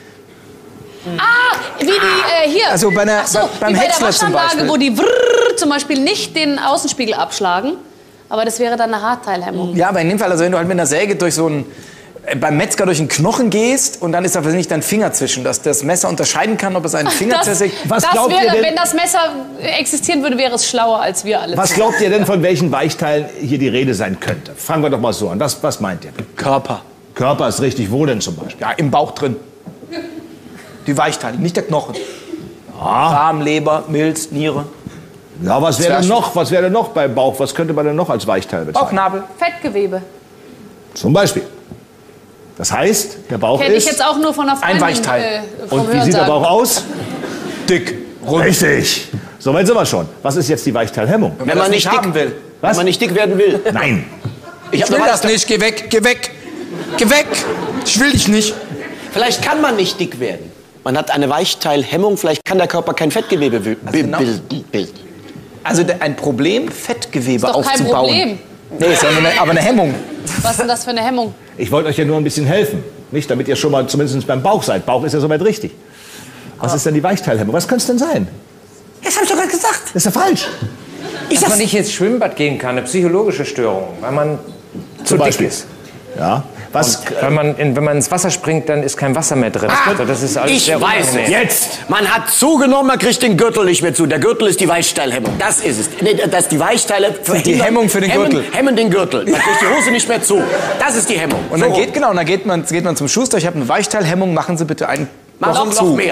Speaker 5: Ah, wie die äh, hier.
Speaker 3: Also bei einer-
Speaker 5: Ach so,
Speaker 3: bei- beim
Speaker 5: wie bei der
Speaker 3: Häcksler zum
Speaker 5: Waschanlage,
Speaker 3: Beispiel.
Speaker 5: wo die Brrrr zum Beispiel nicht den Außenspiegel abschlagen. Aber das wäre dann eine Hartteilhemmung.
Speaker 3: Ja, aber in dem Fall, also wenn du halt mit einer Säge durch so einen, äh, beim Metzger durch einen Knochen gehst und dann ist da nicht dein Finger zwischen, dass das Messer unterscheiden kann, ob es einen Finger
Speaker 5: Das,
Speaker 3: zersägt.
Speaker 1: Was
Speaker 5: das
Speaker 1: glaubt ihr
Speaker 5: wäre,
Speaker 1: denn-
Speaker 5: wenn das Messer existieren würde, wäre es schlauer als wir alle.
Speaker 1: Was glaubt ihr denn, von welchen Weichteilen hier die Rede sein könnte? Fangen wir doch mal so an. Was, was meint ihr?
Speaker 3: Körper.
Speaker 1: Körper ist richtig. Wo denn zum Beispiel?
Speaker 3: Ja, im Bauch drin. Die Weichteile, nicht der Knochen.
Speaker 1: Ah.
Speaker 3: Darm, Leber, Milz, Niere.
Speaker 1: Ja, was wäre denn
Speaker 3: Zwerchfell.
Speaker 1: noch? Was wäre denn noch beim Bauch? Was könnte man denn noch als Weichteil bezeichnen?
Speaker 3: Bauchnabel.
Speaker 5: Fettgewebe.
Speaker 1: Zum Beispiel. Das heißt, der Bauch
Speaker 5: Kenne ich
Speaker 1: ist...
Speaker 5: jetzt auch nur von einer Freundin.
Speaker 3: Weichteil.
Speaker 5: Äh, vom
Speaker 1: Und wie sieht der
Speaker 5: Hörensagen.
Speaker 1: Bauch aus?
Speaker 3: Dick. Rund.
Speaker 1: Richtig. So weit sind wir schon. Was ist jetzt die Weichteilhemmung?
Speaker 3: Wenn man das nicht haben will.
Speaker 1: Was?
Speaker 7: wenn man nicht dick werden will.
Speaker 1: Nein.
Speaker 7: Ich,
Speaker 3: Ich
Speaker 7: hab
Speaker 3: will
Speaker 7: noch
Speaker 3: das
Speaker 7: was-
Speaker 3: nicht. Geh weg, geh weg. Geh weg. Ich will dich nicht.
Speaker 7: Vielleicht kann man nicht dick werden. Man hat eine Weichteilhemmung, vielleicht kann der Körper kein Fettgewebe bi- bi-
Speaker 3: genau.
Speaker 7: bilden. bilden.
Speaker 3: Also der- ein Problem, Fettgewebe
Speaker 5: Ist doch kein
Speaker 3: aufzubauen.
Speaker 5: Problem.
Speaker 3: Nee, ist ja nur eine, aber eine Hemmung.
Speaker 5: Was ist denn das für eine Hemmung?
Speaker 1: Ich wollte euch ja nur ein bisschen helfen. Nicht, damit ihr schon mal zumindest beim Bauch seid. Bauch ist ja soweit richtig. Was ist denn die Weichteilhemmung? Was könnte es denn sein?
Speaker 7: Das habe ich doch gerade gesagt.
Speaker 1: Das ist ja falsch.
Speaker 6: Dass man nicht ins Schwimmbad gehen kann, eine psychologische Störung, weil man zu
Speaker 1: Zum
Speaker 6: dick
Speaker 1: Beispiel.
Speaker 6: ist.
Speaker 1: Ja. Was?
Speaker 6: Wenn man, in, wenn man ins Wasser springt, dann ist kein Wasser mehr drin. also das ist alles
Speaker 7: Ich
Speaker 6: sehr
Speaker 7: weiß
Speaker 6: unangenehm.
Speaker 7: es. Jetzt. Man hat zugenommen, man kriegt den Gürtel nicht mehr zu. Der Gürtel ist die Weichteilhemmung. Das ist es. Nee, dass die Weichteile verhindern-
Speaker 3: Hemmung für den
Speaker 7: hemmen,
Speaker 3: Gürtel.
Speaker 7: Hemmen den Gürtel. Man kriegt die Hose nicht mehr zu. Das ist die Hemmung.
Speaker 3: Und dann
Speaker 7: So.
Speaker 3: geht, genau, und dann geht man, geht man zum Schuster. Ich habe eine Weichteilhemmung. Machen Sie bitte ein
Speaker 7: Machen Sie
Speaker 3: Loch
Speaker 7: ein
Speaker 3: zu.
Speaker 7: Loch mehr.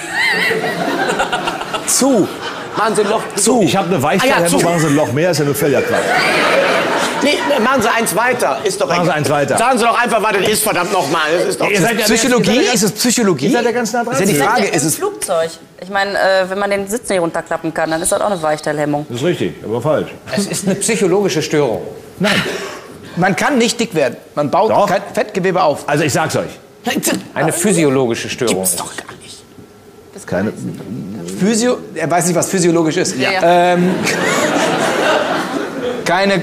Speaker 3: Zu.
Speaker 7: Machen Sie ein Loch zu.
Speaker 1: Ich habe eine Weichteilhemmung,
Speaker 7: Ah, ja, zu.
Speaker 1: machen Sie ein Loch mehr, ist ja nur völliger Quatsch.
Speaker 7: Nee, machen Sie eins weiter. Ist doch
Speaker 1: Machen Sie
Speaker 7: egal.
Speaker 1: eins weiter.
Speaker 7: Sagen Sie doch einfach, was das ist, verdammt nochmal. Das ist doch
Speaker 1: Ihr seid ja-
Speaker 3: Psychologie?
Speaker 1: ihr seid ja-
Speaker 3: Ist es Psychologie?
Speaker 1: Ihr seid ja ganz nah dran.
Speaker 3: Das ist ja die
Speaker 2: Ja,
Speaker 3: Frage.
Speaker 2: im
Speaker 3: Ist es
Speaker 2: Flugzeug. Ich meine, äh, wenn man den Sitz nicht runterklappen kann, dann ist das auch eine Weichteilhemmung.
Speaker 1: Das ist richtig, aber falsch.
Speaker 6: Es ist eine psychologische Störung.
Speaker 1: Nein.
Speaker 3: Man kann nicht dick werden. Man baut
Speaker 1: Doch.
Speaker 3: kein Fettgewebe auf.
Speaker 1: Also ich sag's euch.
Speaker 6: Eine physiologische Störung.
Speaker 7: Gibt's doch gar nicht.
Speaker 1: Keine,
Speaker 3: Physio, er weiß nicht, was physiologisch ist.
Speaker 2: Ja.
Speaker 3: Ähm, keine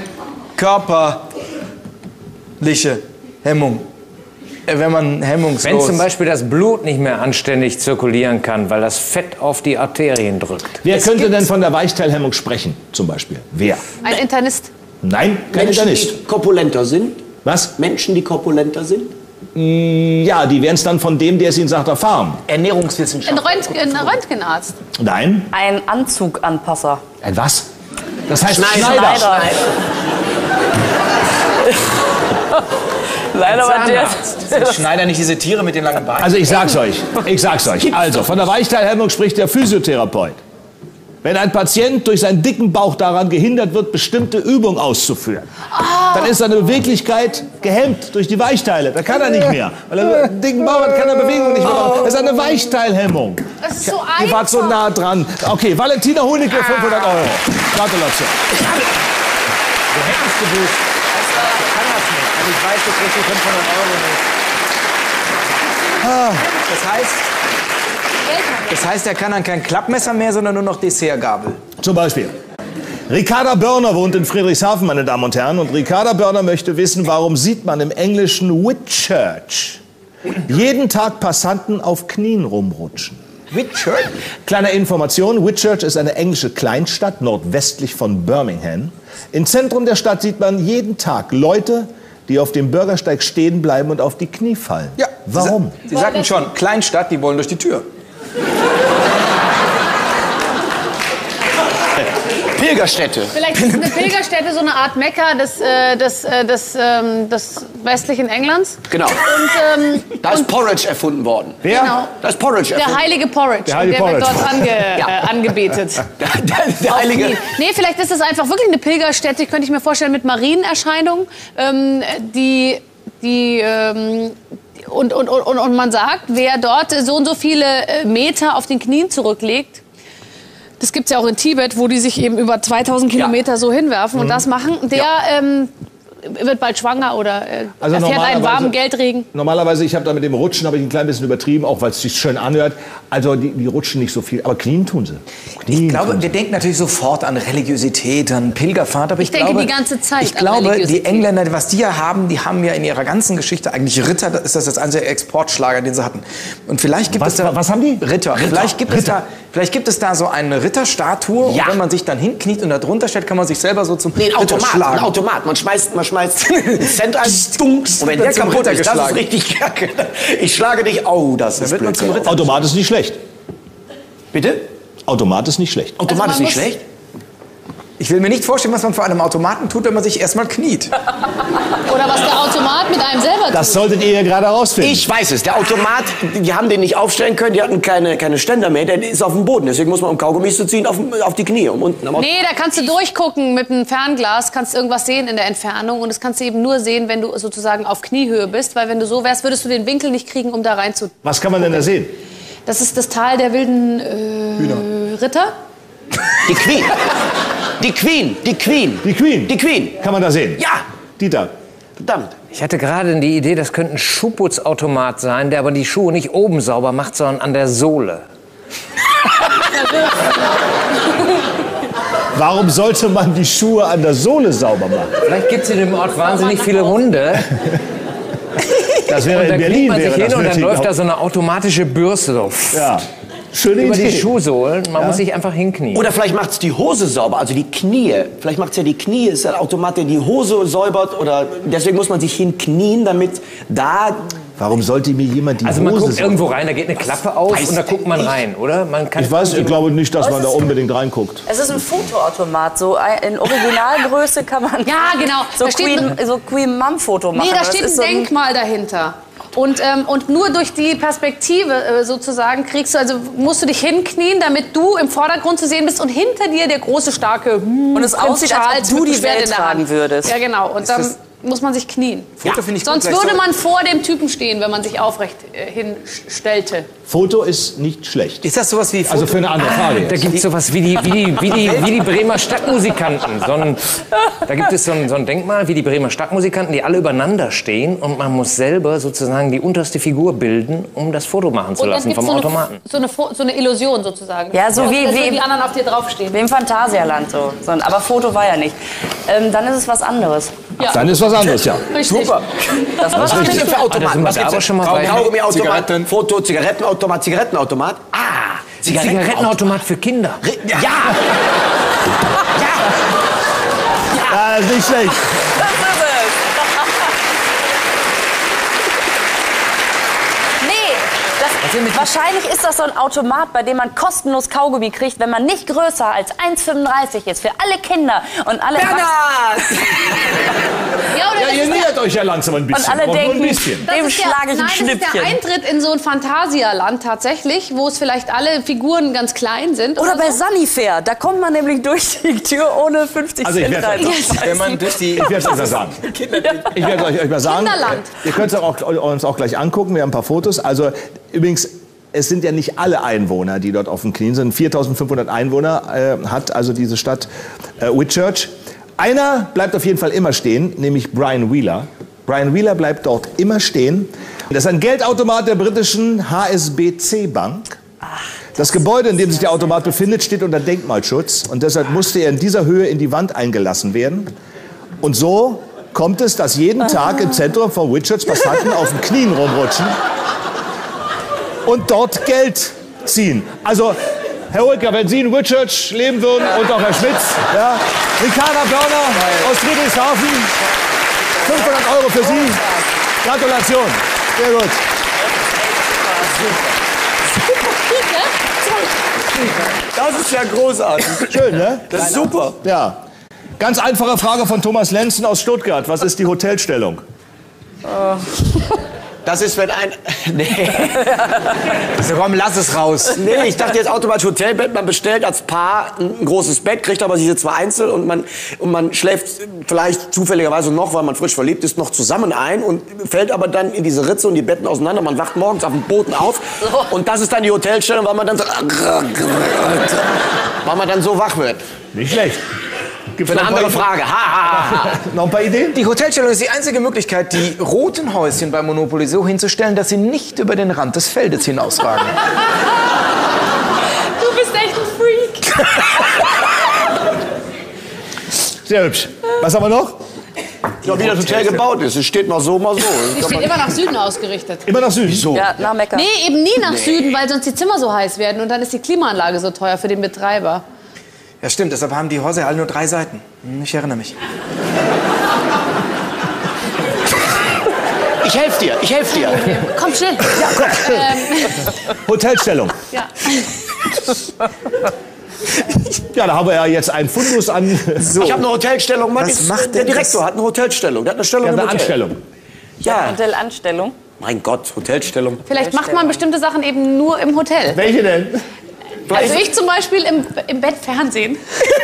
Speaker 3: körperliche Hemmung. Äh, Wenn man hemmungslos...
Speaker 6: Wenn zum Beispiel das Blut nicht mehr anständig zirkulieren kann, weil das Fett auf die Arterien drückt.
Speaker 1: wer
Speaker 5: Es
Speaker 1: könnte
Speaker 5: gibt-
Speaker 1: denn von der Weichteilhemmung sprechen, zum Beispiel? Wer?
Speaker 5: Ein Internist.
Speaker 1: Nein, kein
Speaker 7: Menschen,
Speaker 1: Internist.
Speaker 7: die korpulenter sind.
Speaker 1: Was?
Speaker 7: Menschen, die korpulenter sind.
Speaker 1: Ja, die wären es dann von dem, der es ihnen sagt, erfahren.
Speaker 5: Ein,
Speaker 3: Ernährungswissenschaft.
Speaker 5: Röntgen, ein Röntgenarzt.
Speaker 1: Nein?
Speaker 2: Ein Anzuganpasser.
Speaker 1: Ein was? Das heißt
Speaker 7: Schneider.
Speaker 1: Schneider.
Speaker 2: Leider war der.
Speaker 3: Sind Schneider nicht diese Tiere mit den langen Beinen?
Speaker 1: Also ich sag's euch, ich sag's euch. Also, von der Weichteilhemmung spricht der Physiotherapeut. Wenn ein Patient durch seinen dicken Bauch daran gehindert wird, bestimmte Übungen auszuführen, dann ist seine Beweglichkeit gehemmt durch die Weichteile. Da kann er nicht mehr. Weil er einen dicken Bauch hat, kann er Bewegung nicht mehr machen. Das ist eine Weichteilhemmung.
Speaker 5: Das ist so
Speaker 1: Ihr wart so
Speaker 5: einfach.
Speaker 1: nah dran. Okay, Valentina Hunecke, fünfhundert Euro. Gratulation.
Speaker 6: Du hättest gewusst. Ich kann das nicht. Also ich weiß, du kriegst die fünfhundert Euro nicht.
Speaker 3: Das heißt, Das heißt, er kann dann kein Klappmesser mehr, sondern nur noch Dessertgabel.
Speaker 1: Zum Beispiel. Ricarda Börner wohnt in Friedrichshafen, meine Damen und Herren. Und Ricarda Börner möchte wissen, warum sieht man im Englischen Whitchurch jeden Tag Passanten auf Knien rumrutschen?
Speaker 3: Whitchurch?
Speaker 1: Kleine Information, Whitchurch ist eine englische Kleinstadt nordwestlich von Birmingham. Im Zentrum der Stadt sieht man jeden Tag Leute, die auf dem Bürgersteig stehen bleiben und auf die Knie fallen.
Speaker 3: Ja.
Speaker 1: Warum?
Speaker 3: Sie, Sie sagten schon, Kleinstadt, die wollen durch die Tür.
Speaker 7: Pilgerstätte.
Speaker 5: Vielleicht ist eine Pilgerstätte so eine Art Mekka des, äh, des, äh, des, ähm, des westlichen Englands.
Speaker 7: Genau.
Speaker 5: Und, ähm,
Speaker 7: Da ist
Speaker 5: und
Speaker 7: Porridge erfunden worden.
Speaker 1: Wer?
Speaker 5: Genau.
Speaker 7: Da ist Porridge
Speaker 5: Der
Speaker 7: erfunden.
Speaker 5: heilige Porridge.
Speaker 1: Der heilige
Speaker 5: und der
Speaker 1: Porridge.
Speaker 5: wird dort ange,
Speaker 7: Ja.
Speaker 5: äh, angebetet.
Speaker 7: Der, der, der heilige.
Speaker 5: Nee. nee, vielleicht ist es einfach wirklich eine Pilgerstätte, könnte ich mir vorstellen, mit Marienerscheinungen, ähm, die, die ähm, und, und, und, und man sagt, wer dort so und so viele Meter auf den Knien zurücklegt, das gibt es ja auch in Tibet, wo die sich eben über zweitausend Kilometer so hinwerfen und das machen, der
Speaker 7: Ja.
Speaker 5: ähm, wird bald schwanger oder äh,
Speaker 1: Also
Speaker 5: erfährt einen
Speaker 1: normalerweise-
Speaker 5: warmen Geldregen.
Speaker 1: Normalerweise, ich habe da mit dem Rutschen habe ich ein klein bisschen übertrieben, auch weil es sich schön anhört. Also die, die rutschen nicht so viel, aber knien tun sie. Knien
Speaker 3: Ich glaube,
Speaker 1: tun sie.
Speaker 3: wir denken natürlich sofort an Religiosität, an Pilgerfahrt, aber ich,
Speaker 5: Ich denke
Speaker 3: glaube,
Speaker 5: die ganze Zeit
Speaker 3: ich
Speaker 5: an
Speaker 3: glaube, die
Speaker 5: Religiosität.
Speaker 3: Engländer, was die ja haben, die haben ja in ihrer ganzen Geschichte eigentlich Ritter. Das ist das das einzige Exportschlager, den sie hatten. Und vielleicht gibt
Speaker 1: Was-
Speaker 3: es da
Speaker 1: was haben die?
Speaker 3: Ritter. Vielleicht gibt es da, vielleicht gibt es da so eine Ritterstatue.
Speaker 7: Ja.
Speaker 3: Und wenn man sich dann hinkniet und da drunter stellt, kann man sich selber so zum
Speaker 7: Nee, ein
Speaker 3: Ritter
Speaker 7: Automat,
Speaker 3: schlagen.
Speaker 7: ein Automat. Man schmeißt, man schmeißt einen Cent ein, dunk, und wenn der
Speaker 3: Wird zum
Speaker 7: kaputt
Speaker 3: Ritter
Speaker 7: ist, das ist
Speaker 3: geschlagen.
Speaker 7: richtig kacke. Ich schlage dich, oh, das ist
Speaker 3: wird man zum
Speaker 7: blöd.
Speaker 3: Ritter.
Speaker 1: Automat ist nicht schlecht.
Speaker 7: Bitte?
Speaker 1: Automat ist nicht schlecht.
Speaker 7: Automat
Speaker 5: Also man
Speaker 7: ist nicht
Speaker 5: muss-
Speaker 7: schlecht?
Speaker 3: Ich will mir nicht vorstellen, was man vor einem Automaten tut, wenn man sich erstmal kniet.
Speaker 5: Oder was der Automat mit einem selber tut.
Speaker 1: Das solltet ihr ja gerade herausfinden.
Speaker 7: Ich weiß es. Der Automat, die haben den nicht aufstellen können, die hatten keine, keine Ständer mehr, der ist auf dem Boden. Deswegen muss man, um Kaugummis zu ziehen, auf, auf die Knie. Um unten am Auto.
Speaker 5: Nee, da kannst du durchgucken mit einem Fernglas, kannst irgendwas sehen in der Entfernung und das kannst du eben nur sehen, wenn du sozusagen auf Kniehöhe bist, weil wenn du so wärst, würdest du den Winkel nicht kriegen, um da rein zu...
Speaker 1: Was kann man denn da sehen?
Speaker 5: Das ist das Tal der wilden äh, Ritter.
Speaker 7: Die Queen. Die Queen. Die Queen.
Speaker 1: Die Queen.
Speaker 7: Die Queen.
Speaker 1: Kann man da sehen?
Speaker 7: Ja.
Speaker 1: Dieter.
Speaker 7: Verdammt.
Speaker 6: Ich hatte gerade die Idee, das könnte ein Schuhputzautomat sein, der aber die Schuhe nicht oben sauber macht, sondern an der Sohle.
Speaker 1: Warum sollte man die Schuhe an der Sohle sauber machen?
Speaker 6: Vielleicht gibt es in dem Ort wahnsinnig viele Hunde.
Speaker 1: Das wäre
Speaker 6: Und dann
Speaker 1: in
Speaker 6: kniet
Speaker 1: Berlin.
Speaker 6: man sich
Speaker 1: Wäre
Speaker 6: hin
Speaker 1: das
Speaker 6: und dann
Speaker 1: nötig.
Speaker 6: läuft da so eine automatische Bürste so
Speaker 1: Ja. Schöne
Speaker 6: über die
Speaker 1: Idee.
Speaker 6: Schuhsohlen. Man muss sich einfach hinknien.
Speaker 7: Oder vielleicht macht es die Hose sauber, also die Knie. Vielleicht macht es ja die Knie, ist ein Automat, der die Hose säubert. Oder deswegen muss man sich hinknien, damit da...
Speaker 1: Warum sollte mir jemand die
Speaker 6: Also man
Speaker 1: Hose
Speaker 6: guckt
Speaker 1: sauber
Speaker 6: irgendwo rein, da geht eine Klappe auf
Speaker 7: Weiß
Speaker 6: und da guckt man
Speaker 7: ich.
Speaker 6: rein, oder? Man kann
Speaker 1: Ich weiß, ich glaube nicht, dass man da unbedingt reinguckt.
Speaker 2: Es ist ein Fotoautomat. So ein- in Originalgröße kann man
Speaker 5: Ja, genau.
Speaker 2: so
Speaker 5: Da steht
Speaker 2: Queen, so Queen Mum Foto machen.
Speaker 5: Nee, da
Speaker 2: Das
Speaker 5: steht
Speaker 2: ist
Speaker 5: ein
Speaker 2: so
Speaker 5: Denkmal dahinter. Und, ähm, und nur durch die Perspektive äh, sozusagen kriegst du, also musst du dich hinknien, damit du im Vordergrund zu sehen bist und hinter dir der große, starke hm,
Speaker 2: Und es
Speaker 5: Prinz
Speaker 2: aussieht, als ob
Speaker 5: Charles
Speaker 2: du
Speaker 5: mit
Speaker 2: die
Speaker 5: dem Schwert
Speaker 2: Welt
Speaker 5: in der
Speaker 2: tragen
Speaker 5: Hand.
Speaker 2: würdest.
Speaker 5: Ja, genau. Und dann
Speaker 3: das-
Speaker 5: muss man sich knien.
Speaker 3: Foto finde ich gut,
Speaker 5: Sonst
Speaker 3: gleich
Speaker 5: würde
Speaker 3: so-
Speaker 5: man vor dem Typen stehen, wenn man sich aufrecht äh, hinstellte.
Speaker 1: Foto ist nicht schlecht.
Speaker 3: Ist das sowas wie Foto?
Speaker 1: Also für eine andere Frage.
Speaker 6: Da
Speaker 1: jetzt.
Speaker 6: gibt es sowas wie die, wie, die, wie, die, wie die Bremer Stadtmusikanten. So ein, da gibt es so ein, so ein Denkmal wie die Bremer Stadtmusikanten, die alle übereinander stehen und man muss selber sozusagen die unterste Figur bilden, um das Foto machen zu
Speaker 5: Und dann
Speaker 6: lassen
Speaker 5: gibt es
Speaker 6: vom
Speaker 5: so eine,
Speaker 6: Automaten.
Speaker 5: so, eine, Fo- so eine Illusion sozusagen.
Speaker 2: Ja, so wie-
Speaker 5: Dass
Speaker 2: wie-
Speaker 5: die anderen auf dir draufstehen.
Speaker 2: Wie im Phantasialand so. so. Aber Foto war ja nicht. Ähm, dann ist es was anderes.
Speaker 5: Ja.
Speaker 1: Dann ist was anderes, ja.
Speaker 5: Richtig.
Speaker 7: Super.
Speaker 2: Das
Speaker 7: Was
Speaker 2: war
Speaker 7: gibt es für Automaten?
Speaker 6: wir
Speaker 7: Was
Speaker 6: da
Speaker 7: gibt's
Speaker 6: aber schon mal
Speaker 7: Kaugummi-
Speaker 6: bei-
Speaker 7: Kaugummiautomat,
Speaker 3: Zigaretten.
Speaker 7: Foto, Zigarettenautomat, Zigarettenautomat. Ah, Zigarettenautomat.
Speaker 6: Zigarettenautomat für Kinder.
Speaker 7: Ja. Ja.
Speaker 1: Ja, ist nicht schlecht.
Speaker 2: Das ist es. Nee, das, wahrscheinlich ist das so ein Automat, bei dem man kostenlos Kaugummi kriegt, wenn man nicht größer als eins Komma fünfunddreißig ist. Für alle Kinder und alle Erwachsenen.
Speaker 5: Ja, oder
Speaker 1: Ja,
Speaker 5: das
Speaker 1: ihr
Speaker 5: ist der-
Speaker 1: nähert euch ja langsam ein bisschen.
Speaker 2: Und alle
Speaker 1: aber nur ein
Speaker 2: denken,
Speaker 1: bisschen.
Speaker 5: Das
Speaker 2: dem
Speaker 5: ist der-
Speaker 2: schlage ich ein
Speaker 5: nein, das ist der
Speaker 2: Schnippchen.
Speaker 5: Eintritt in so ein Phantasialand tatsächlich, wo es vielleicht alle Figuren ganz klein sind.
Speaker 2: Oder bei
Speaker 5: so.
Speaker 2: Sunnyfair, da kommt man nämlich durch die Tür ohne fünfzig
Speaker 1: Also ich
Speaker 2: Cent
Speaker 1: werde
Speaker 2: rein.
Speaker 3: Wenn man durch die...
Speaker 1: Ich werde es euch mal sagen. Ich werde euch, euch mal sagen.
Speaker 5: Kinderland.
Speaker 1: Ihr könnt es auch, uns auch gleich angucken. Wir haben ein paar Fotos. Also übrigens, es sind ja nicht alle Einwohner, die dort auf den Knien sind. viertausendfünfhundert Einwohner äh, hat also diese Stadt äh, Whitchurch. Einer bleibt auf jeden Fall immer stehen, nämlich Brian Wheeler. Brian Wheeler bleibt dort immer stehen. Das ist ein Geldautomat der britischen H S B C Bank. Das Gebäude, in dem sich der Automat befindet, steht unter Denkmalschutz. Und deshalb musste er in dieser Höhe in die Wand eingelassen werden. Und so kommt es, dass jeden Tag im Zentrum von Whitchurch Passanten auf den Knien rumrutschen und dort Geld ziehen. Also, Herr Ulker, wenn Sie in Whitchurch leben würden und auch Herr Schmitz, ja, Ricarda Börner aus Friedrichshafen, fünfhundert Euro für Sie. Gratulation. Sehr gut.
Speaker 7: Das ist ja großartig.
Speaker 1: Schön, ne?
Speaker 7: Das ist super.
Speaker 1: Ja. Ganz einfache Frage von Thomas Lenzen aus Stuttgart. Was ist die Hotelstellung?
Speaker 7: Das ist, wenn ein... Nee.
Speaker 3: Also komm, lass es raus.
Speaker 7: Nee, ich dachte jetzt automatisch Hotelbett. Man bestellt als Paar ein großes Bett, kriegt aber diese zwei Einzel und man, und man schläft vielleicht zufälligerweise noch, weil man frisch verliebt ist, noch zusammen ein und fällt aber dann in diese Ritze und die Betten auseinander. Man wacht morgens auf dem Boden auf und das ist dann die Hotelstellung, weil man dann so, weil man dann so wach wird.
Speaker 1: Nicht schlecht. Gibt's
Speaker 7: Für eine
Speaker 1: noch ein
Speaker 7: andere
Speaker 1: paar
Speaker 7: Frage. Ha, ha, ha.
Speaker 1: Noch ein paar Ideen?
Speaker 3: Die Hotelstellung ist die einzige Möglichkeit, die roten Häuschen bei Monopoly so hinzustellen, dass sie nicht über den Rand des Feldes hinausragen.
Speaker 5: Du bist echt ein Freak.
Speaker 1: Sehr hübsch. Was haben wir noch?
Speaker 7: Ja, wie das Hotel gebaut ist. Es steht mal so, mal so.
Speaker 5: Die steht immer nach Süden ausgerichtet.
Speaker 1: Immer nach Süden.
Speaker 7: Wieso?
Speaker 2: Ja, nach Mekka.
Speaker 5: Nee, eben nie nach Süden, weil sonst die Zimmer so heiß werden und dann ist die Klimaanlage so teuer für den Betreiber.
Speaker 3: Ja, stimmt, deshalb haben die Häuser alle nur drei Seiten. Hm, Ich erinnere mich.
Speaker 7: Ich helfe dir, ich helfe dir.
Speaker 5: Komm, schnell. Ja, komm. Ähm,
Speaker 1: Hotelstellung.
Speaker 5: ja.
Speaker 1: Ja, da haben wir ja jetzt einen Fundus an. So.
Speaker 7: Ich habe eine Hotelstellung. Mann,
Speaker 3: Was
Speaker 7: ist,
Speaker 3: macht
Speaker 7: der
Speaker 3: denn
Speaker 7: Direktor
Speaker 3: das?
Speaker 7: hat eine Hotelstellung. Der hat eine Stellung
Speaker 1: Ja,
Speaker 7: im
Speaker 1: eine
Speaker 7: Hotel.
Speaker 1: Anstellung.
Speaker 7: Ja,
Speaker 2: Hotelanstellung.
Speaker 7: mein Gott, Hotelstellung.
Speaker 5: Vielleicht macht man bestimmte Sachen eben nur im Hotel.
Speaker 1: Welche denn?
Speaker 5: Also ich zum Beispiel im, im Bett Fernsehen.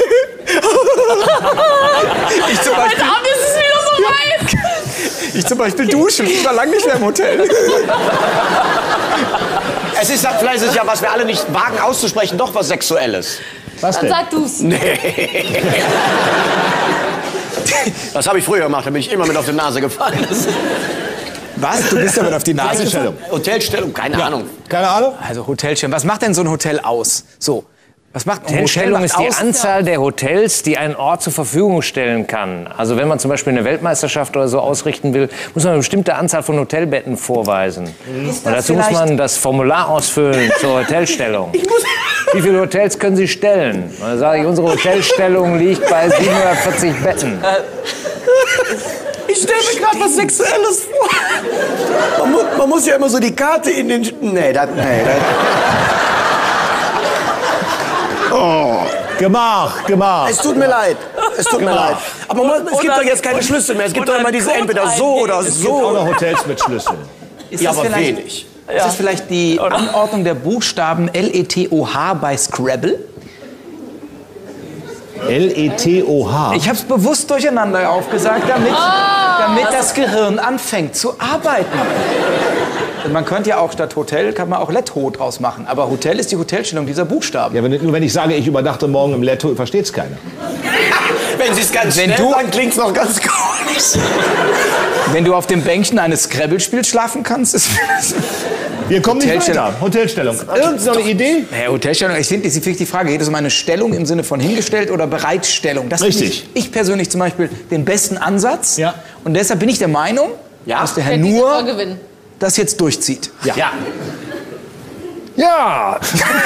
Speaker 3: Ich zum
Speaker 5: Heute
Speaker 3: Beispiel,
Speaker 5: Abend ist es wieder so weit.
Speaker 3: ich zum Beispiel duschen. Ich war lange nicht mehr im Hotel.
Speaker 7: Es ist, vielleicht ist es ja, was wir alle nicht wagen auszusprechen, doch was Sexuelles.
Speaker 1: Was
Speaker 5: Dann
Speaker 1: denn?
Speaker 5: sag du's.
Speaker 7: Das habe ich früher gemacht, da bin ich immer mit auf die Nase gefallen.
Speaker 3: Was? Du bist damit auf die Nase
Speaker 1: Hotelstellung.
Speaker 7: Hotelstellung, keine Ahnung.
Speaker 1: Keine Ahnung?
Speaker 3: Also Hotelstellung. Was macht denn so ein Hotel aus? So. Was macht ein
Speaker 6: Hotelstellung
Speaker 3: Hotel
Speaker 6: ist die
Speaker 3: aus?
Speaker 6: Anzahl der Hotels, die einen Ort zur Verfügung stellen kann. Also wenn man zum Beispiel eine Weltmeisterschaft oder so ausrichten will, muss man eine bestimmte Anzahl von Hotelbetten vorweisen. Und dazu muss man das Formular ausfüllen zur Hotelstellung. Wie viele Hotels können Sie stellen? Und dann sage ich, unsere Hotelstellung liegt bei siebenhundertvierzig Betten.
Speaker 7: Ich stelle mir gerade was Sexuelles vor. Man, mu man muss ja immer so die Karte in den... Nee, das... Nee, das oh.
Speaker 1: Gemach, Gemach.
Speaker 7: Es tut mir leid. Es tut mir leid. Aber man, es gibt doch jetzt keine Schlüssel mehr. Es gibt doch immer diese entweder so oder
Speaker 1: Es gibt auch
Speaker 7: so.
Speaker 1: noch Hotels mit Schlüsseln.
Speaker 3: Ist
Speaker 7: Ja,
Speaker 3: das
Speaker 7: aber
Speaker 3: vielleicht-
Speaker 7: wenig.
Speaker 3: Ist das vielleicht die Anordnung der Buchstaben L E T O H bei Scrabble?
Speaker 1: L E T O H.
Speaker 3: Ich habe es bewusst durcheinander aufgesagt, damit, damit das Gehirn anfängt zu arbeiten. Und man könnte ja auch statt Hotel, kann man auch Letho draus machen. Aber Hotel ist die Hotelstellung dieser Buchstaben.
Speaker 1: Ja, wenn, nur wenn ich sage, ich übernachte morgen im Letto, versteht es keiner.
Speaker 7: Wenn Sie es ganz
Speaker 3: Wenn
Speaker 7: schnell
Speaker 3: du-
Speaker 7: sagen, klingt es noch ganz komisch.
Speaker 3: Wenn du auf dem Bänkchen eines Scrabble-Spiels schlafen kannst, ist...
Speaker 1: Wir kommen nicht
Speaker 3: Hotelstellung.
Speaker 1: weiter. Hotelstellung. Irgendeine Idee?
Speaker 3: Naja, Hotelstellung, ich finde, ist wirklich die Frage, geht es um eine Stellung im Sinne von hingestellt oder Bereitstellung? Das finde
Speaker 1: Richtig.
Speaker 3: Ich, ich persönlich zum Beispiel den besten Ansatz.
Speaker 1: Ja.
Speaker 3: Und deshalb bin ich der Meinung,
Speaker 7: Ja.
Speaker 3: dass der Herr
Speaker 5: Wer diese
Speaker 3: Nur
Speaker 5: Folge gewinnen.
Speaker 3: das jetzt durchzieht. Ja.
Speaker 7: Ja.
Speaker 6: Ja.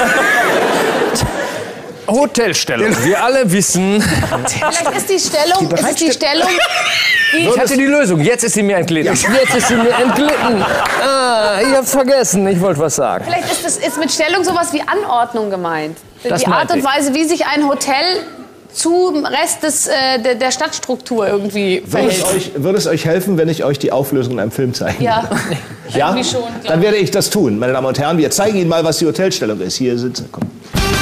Speaker 6: Hotelstellung. Wir alle wissen.
Speaker 5: Vielleicht ist die Stellung, ist es die Stellung,
Speaker 6: Ich hatte die Lösung. Jetzt ist sie mir entglitten. Jetzt ist sie mir entglitten. Ah, ich hab's vergessen. Ich wollte was sagen.
Speaker 5: vielleicht ist, das, ist mit Stellung sowas wie Anordnung gemeint.
Speaker 6: Das
Speaker 5: die Art
Speaker 6: meinte
Speaker 5: und
Speaker 6: ich.
Speaker 5: Weise, wie sich ein Hotel zum Rest des, äh, der, der Stadtstruktur irgendwie
Speaker 1: Würde es,
Speaker 5: verhält.
Speaker 1: euch, würde es euch helfen, wenn ich euch die Auflösung in einem Film zeige?
Speaker 5: Ja,
Speaker 1: Ja?
Speaker 5: irgendwie schon, glaub
Speaker 1: Dann werde ich das tun, meine Damen und Herren. Wir zeigen Ihnen mal, was die Hotelstellung ist. Hier sind sie. Komm.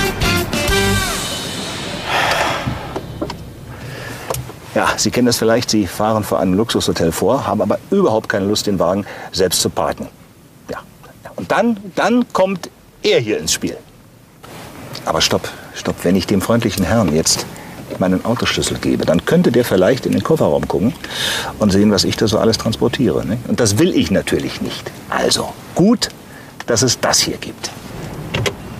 Speaker 1: Ja, Sie kennen das vielleicht. Sie fahren vor einem Luxushotel vor, haben aber überhaupt keine Lust, den Wagen selbst zu parken. Ja. Und dann, dann kommt er hier ins Spiel. Aber stopp, stopp. Wenn ich dem freundlichen Herrn jetzt meinen Autoschlüssel gebe, dann könnte der vielleicht in den Kofferraum gucken und sehen, was ich da so alles transportiere. Ne? Und das will ich natürlich nicht. Also gut, dass es das hier gibt.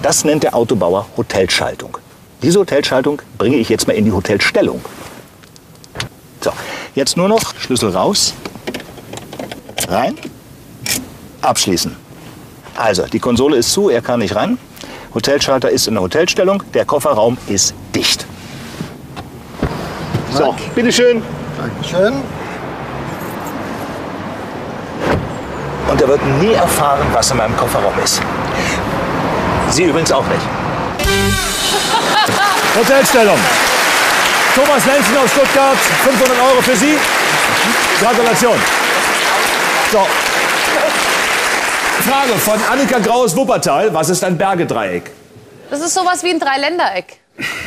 Speaker 1: Das nennt der Autobauer Hotelschaltung. Diese Hotelschaltung bringe ich jetzt mal in die Hotelstellung. So, jetzt nur noch Schlüssel raus, rein, abschließen. Also, die Konsole ist zu, er kann nicht ran. Hotelschalter ist in der Hotelstellung, der Kofferraum ist dicht. So, bitteschön.
Speaker 9: Dankeschön.
Speaker 1: Und er wird nie erfahren, was in meinem Kofferraum ist. Sie übrigens auch nicht. Hotelstellung. Thomas Lenzen aus Stuttgart, fünfhundert Euro für Sie. Gratulation. So. Frage von Annika Grau aus Wuppertal. Was ist ein Bergedreieck?
Speaker 5: Das ist sowas wie ein Dreiländereck.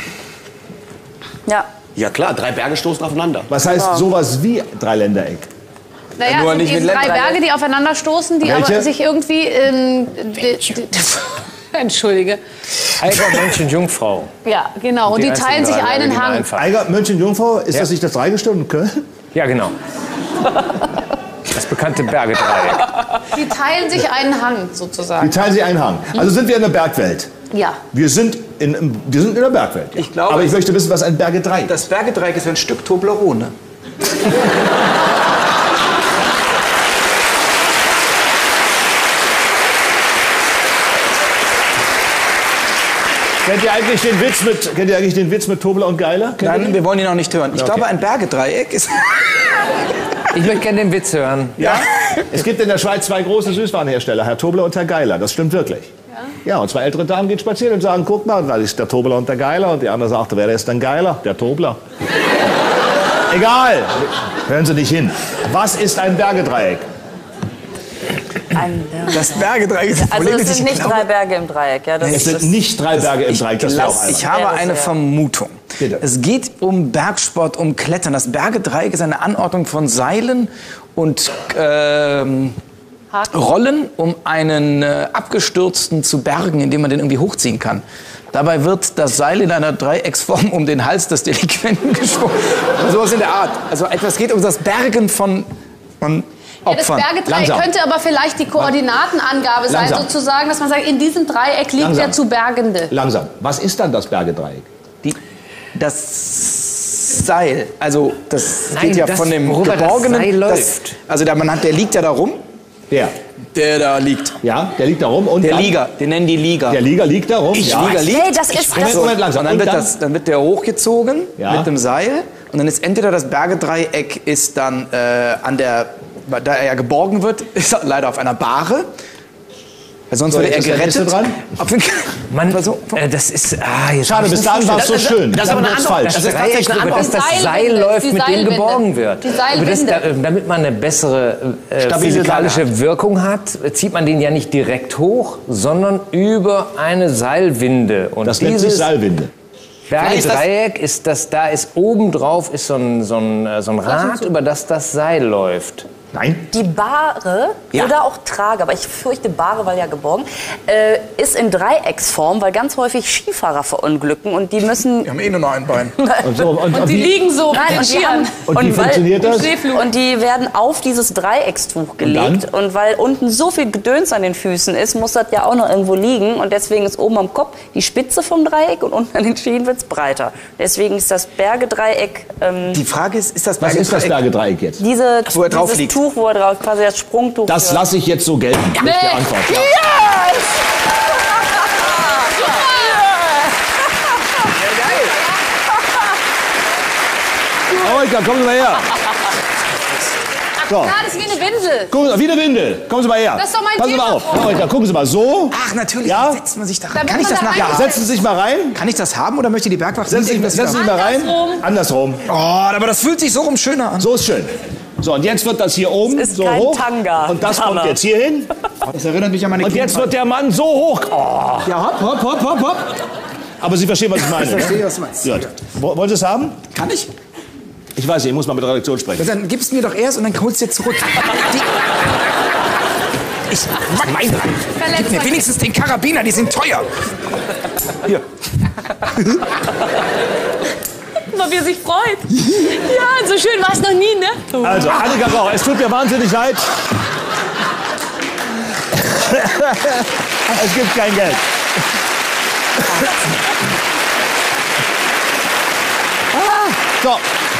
Speaker 2: Ja.
Speaker 7: Ja klar, drei Berge stoßen aufeinander.
Speaker 1: Was heißt
Speaker 2: Ja.
Speaker 1: sowas wie Dreiländereck?
Speaker 5: Naja,
Speaker 3: Nur
Speaker 5: sind
Speaker 3: nicht
Speaker 5: eben
Speaker 3: mit
Speaker 5: drei
Speaker 3: Ländern.
Speaker 5: Berge, die aufeinander stoßen, die
Speaker 1: Welche?
Speaker 5: aber sich irgendwie... Ähm, die, die, Entschuldige.
Speaker 6: Eiger, Mönch und Jungfrau.
Speaker 5: Ja, genau. Und die,
Speaker 6: einzigen
Speaker 5: teilen sich
Speaker 6: drei Berge,
Speaker 5: einen
Speaker 6: die man
Speaker 5: Hang.
Speaker 6: einfach-
Speaker 1: Eiger, München, Jungfrau, ist
Speaker 6: Ja.
Speaker 1: das nicht das Dreigestirn in Köln?
Speaker 6: Ja, genau. Das bekannte Bergedreieck.
Speaker 5: Die teilen sich einen Hang,
Speaker 1: Die
Speaker 5: sozusagen.
Speaker 1: teilen sie einen Hang. Also sind wir in der Bergwelt.
Speaker 5: Ja.
Speaker 1: Wir sind in, im- wir sind in der Bergwelt. Ja.
Speaker 3: Ich glaube,
Speaker 1: Aber ich möchte wissen, was ein Bergedreieck ist.
Speaker 3: Das Bergedreieck ist ein Stück Toblerone.
Speaker 1: Kennt ihr eigentlich den Witz mit, kennt ihr eigentlich den Witz mit Tobler und Geiler? Kennt ihr
Speaker 3: Nein,
Speaker 1: den?
Speaker 3: wir wollen ihn auch nicht hören. Ich
Speaker 1: Okay.
Speaker 3: glaube, ein Bergedreieck ist...
Speaker 6: Ich möchte gerne den Witz hören.
Speaker 1: Ja? Es gibt in der Schweiz zwei große Süßwarenhersteller, Herr Tobler und Herr Geiler. Das stimmt wirklich. Ja, und zwei ältere Damen gehen spazieren und sagen, guck mal, da ist der Tobler und der Geiler. Und die andere sagte, wer ist denn Geiler? Der Tobler. Egal, hören Sie nicht hin. Was ist ein Bergedreieck?
Speaker 2: Ein Berg.
Speaker 3: Das Bergedreieck ist...
Speaker 2: Also es sind nicht drei Berge im Dreieck. Ja, das
Speaker 1: Es sind nicht drei Berge im Dreieck, das wäre auch
Speaker 3: Ich
Speaker 1: albern.
Speaker 3: habe
Speaker 2: Ja, das
Speaker 3: eine
Speaker 2: wäre-
Speaker 3: Vermutung.
Speaker 1: Bitte.
Speaker 3: Es geht um Bergsport, um Klettern. Das Bergedreieck ist eine Anordnung von Seilen und ähm, Rollen, um einen äh, Abgestürzten zu bergen, indem man den irgendwie hochziehen kann. Dabei wird das Seil in einer Dreiecksform um den Hals des Delinquenten geschwungen. Sowas in der Art. Also etwas geht um das Bergen von, von
Speaker 5: Ja, das
Speaker 3: Opfern.
Speaker 5: Bergedreieck
Speaker 1: Langsam.
Speaker 5: könnte aber vielleicht die Koordinatenangabe sein,
Speaker 1: Langsam.
Speaker 5: sozusagen, dass man sagt, in diesem Dreieck liegt
Speaker 1: Langsam.
Speaker 5: der zu Bergende.
Speaker 1: Langsam. Was ist dann das Bergedreieck?
Speaker 3: Die, das Seil, also das
Speaker 6: Nein,
Speaker 3: geht ja
Speaker 6: das,
Speaker 3: von dem
Speaker 6: worüber das
Speaker 3: Geborgenen.
Speaker 6: Seil
Speaker 3: das-
Speaker 6: läuft.
Speaker 3: also der, man hat, der liegt ja da rum.
Speaker 1: Der.
Speaker 3: Der da liegt.
Speaker 1: Ja, der liegt da rum. Und
Speaker 3: Der
Speaker 1: dann-
Speaker 3: Liga, den nennen die Liga.
Speaker 1: Der Liga liegt da rum.
Speaker 3: Ich
Speaker 1: ja.
Speaker 3: Liga liegt.
Speaker 2: Nee, das ist
Speaker 1: Moment,
Speaker 2: das.
Speaker 1: Moment, langsam.
Speaker 3: Und dann
Speaker 1: Und
Speaker 3: wird,
Speaker 1: dann-
Speaker 3: das, dann wird der hochgezogen
Speaker 1: Ja.
Speaker 3: mit dem Seil. Und dann ist entweder das Bergedreieck ist dann äh, an der, da er ja geborgen wird, ist er leider auf einer Bahre. Weil sonst
Speaker 1: So,
Speaker 3: würde er
Speaker 1: jetzt ist der
Speaker 3: gerettet.
Speaker 1: Nächste dran.
Speaker 3: Auf den,
Speaker 6: Mann,
Speaker 3: Also,
Speaker 6: äh, das ist... Ah, jetzt
Speaker 1: Schade,
Speaker 6: hab ich
Speaker 1: bis
Speaker 6: nicht
Speaker 1: dahin war es so
Speaker 6: verstanden.
Speaker 1: schön.
Speaker 7: das ist
Speaker 1: Dann
Speaker 7: aber eine
Speaker 1: wird's
Speaker 7: andere-
Speaker 1: falsch.
Speaker 6: Das
Speaker 7: Das ist
Speaker 6: Dreieck,
Speaker 7: tatsächlich eine
Speaker 6: über das das
Speaker 5: Antwort.
Speaker 6: Seil
Speaker 5: Seilwinde,
Speaker 6: läuft,
Speaker 5: die
Speaker 6: mit dem
Speaker 5: Seilwinde.
Speaker 6: geborgen wird.
Speaker 5: Die
Speaker 6: Über das,
Speaker 5: Seilwinde.
Speaker 6: da, äh, damit man eine bessere äh,
Speaker 7: Stabile
Speaker 6: physikalische
Speaker 7: Lage
Speaker 6: Wirkung hat, äh, zieht man den ja nicht direkt hoch, sondern über eine Seilwinde. Und
Speaker 1: Das nennt sich
Speaker 6: dieses
Speaker 1: Seilwinde.
Speaker 6: Bergedreieck ist das, da ist obendrauf ist so ein, so ein, äh, so ein Rad, über das das Seil läuft.
Speaker 1: Nein?
Speaker 2: Die Bahre
Speaker 3: Ja.
Speaker 2: oder auch Trage, aber ich fürchte Bahre, weil ja geborgen, äh, ist in Dreiecksform, weil ganz häufig Skifahrer verunglücken und die müssen...
Speaker 3: wir haben eh nur noch ein Bein.
Speaker 1: Und, so, und, und
Speaker 5: Die
Speaker 1: wie,
Speaker 5: liegen so
Speaker 2: Nein,
Speaker 5: mit den
Speaker 2: und, die
Speaker 5: Skiern.
Speaker 2: haben,
Speaker 1: und wie
Speaker 2: weil-
Speaker 1: funktioniert das?
Speaker 2: Und die werden auf dieses Dreieckstuch gelegt.
Speaker 1: dann?
Speaker 2: Und, weil unten so viel Gedöns an den Füßen ist, muss das ja auch noch irgendwo liegen. Und deswegen ist oben am Kopf die Spitze vom Dreieck und unten an den Schienen wird es breiter. Deswegen ist das Bergedreieck ähm,
Speaker 3: Die Frage ist, ist das
Speaker 1: was ist das
Speaker 3: Bergedreieck?
Speaker 1: Bergedreieck jetzt?
Speaker 2: diese,
Speaker 3: Wo er drauf
Speaker 2: dieses
Speaker 3: liegt.
Speaker 2: Tuch, wo er drauf, quasi das Sprungtuch.
Speaker 1: Das
Speaker 2: für-
Speaker 1: lasse ich jetzt so gelten. Das ist die Antwort. Ja. Monika, kommen Sie mal her. So.
Speaker 5: Ja, das ist wie eine Windel.
Speaker 1: Gucken Sie mal, wie eine Windel. Kommen Sie mal her.
Speaker 5: Das ist doch mein
Speaker 1: Passen Sie mal auf.
Speaker 5: Telefon.
Speaker 1: Monika, gucken Sie mal. So.
Speaker 3: Ach, natürlich,
Speaker 1: Ja?
Speaker 3: dann setzt man sich da rein.
Speaker 5: Damit
Speaker 3: Kann ich
Speaker 5: man
Speaker 3: das
Speaker 5: da
Speaker 3: nachher
Speaker 5: rein-
Speaker 3: haben?
Speaker 1: Setzen Sie sich mal rein.
Speaker 3: Kann ich das haben oder möchte die Bergwacht
Speaker 1: Setzen Sie,
Speaker 3: nicht, dass ich
Speaker 1: setzen Sie
Speaker 3: das
Speaker 1: sich mal rein.
Speaker 5: Andersrum.
Speaker 1: Andersrum.
Speaker 3: Oh, aber das fühlt sich so rum schöner an.
Speaker 1: So ist schön. So, und jetzt wird das hier oben
Speaker 2: Das ist
Speaker 1: so
Speaker 2: kein
Speaker 1: hoch.
Speaker 2: Tanga.
Speaker 1: Und das
Speaker 2: Hammer.
Speaker 1: kommt jetzt hier hin.
Speaker 3: Das erinnert mich an meine
Speaker 1: Und jetzt wird der Mann so hoch. Oh.
Speaker 3: Ja, hopp, hopp, hopp, hopp, hopp.
Speaker 1: Aber Sie verstehen, was ich meine.
Speaker 3: Ich verstehe,
Speaker 1: ne?
Speaker 3: was du meinst.
Speaker 1: Gut. Wo- Wollen Sie es haben?
Speaker 3: Kann ich?
Speaker 1: Ich weiß nicht, ich muss mal mit der Redaktion sprechen.
Speaker 3: Dann gibst mir doch erst und dann holst du dir zurück. Die ich meine, gib mir wenigstens den Karabiner, die sind teuer. Hier.
Speaker 5: Guck mal, wie er sich freut. Ja, so schön war es noch nie, ne?
Speaker 1: Also, Annika Rauch, es tut mir wahnsinnig leid. Es gibt kein Geld. So.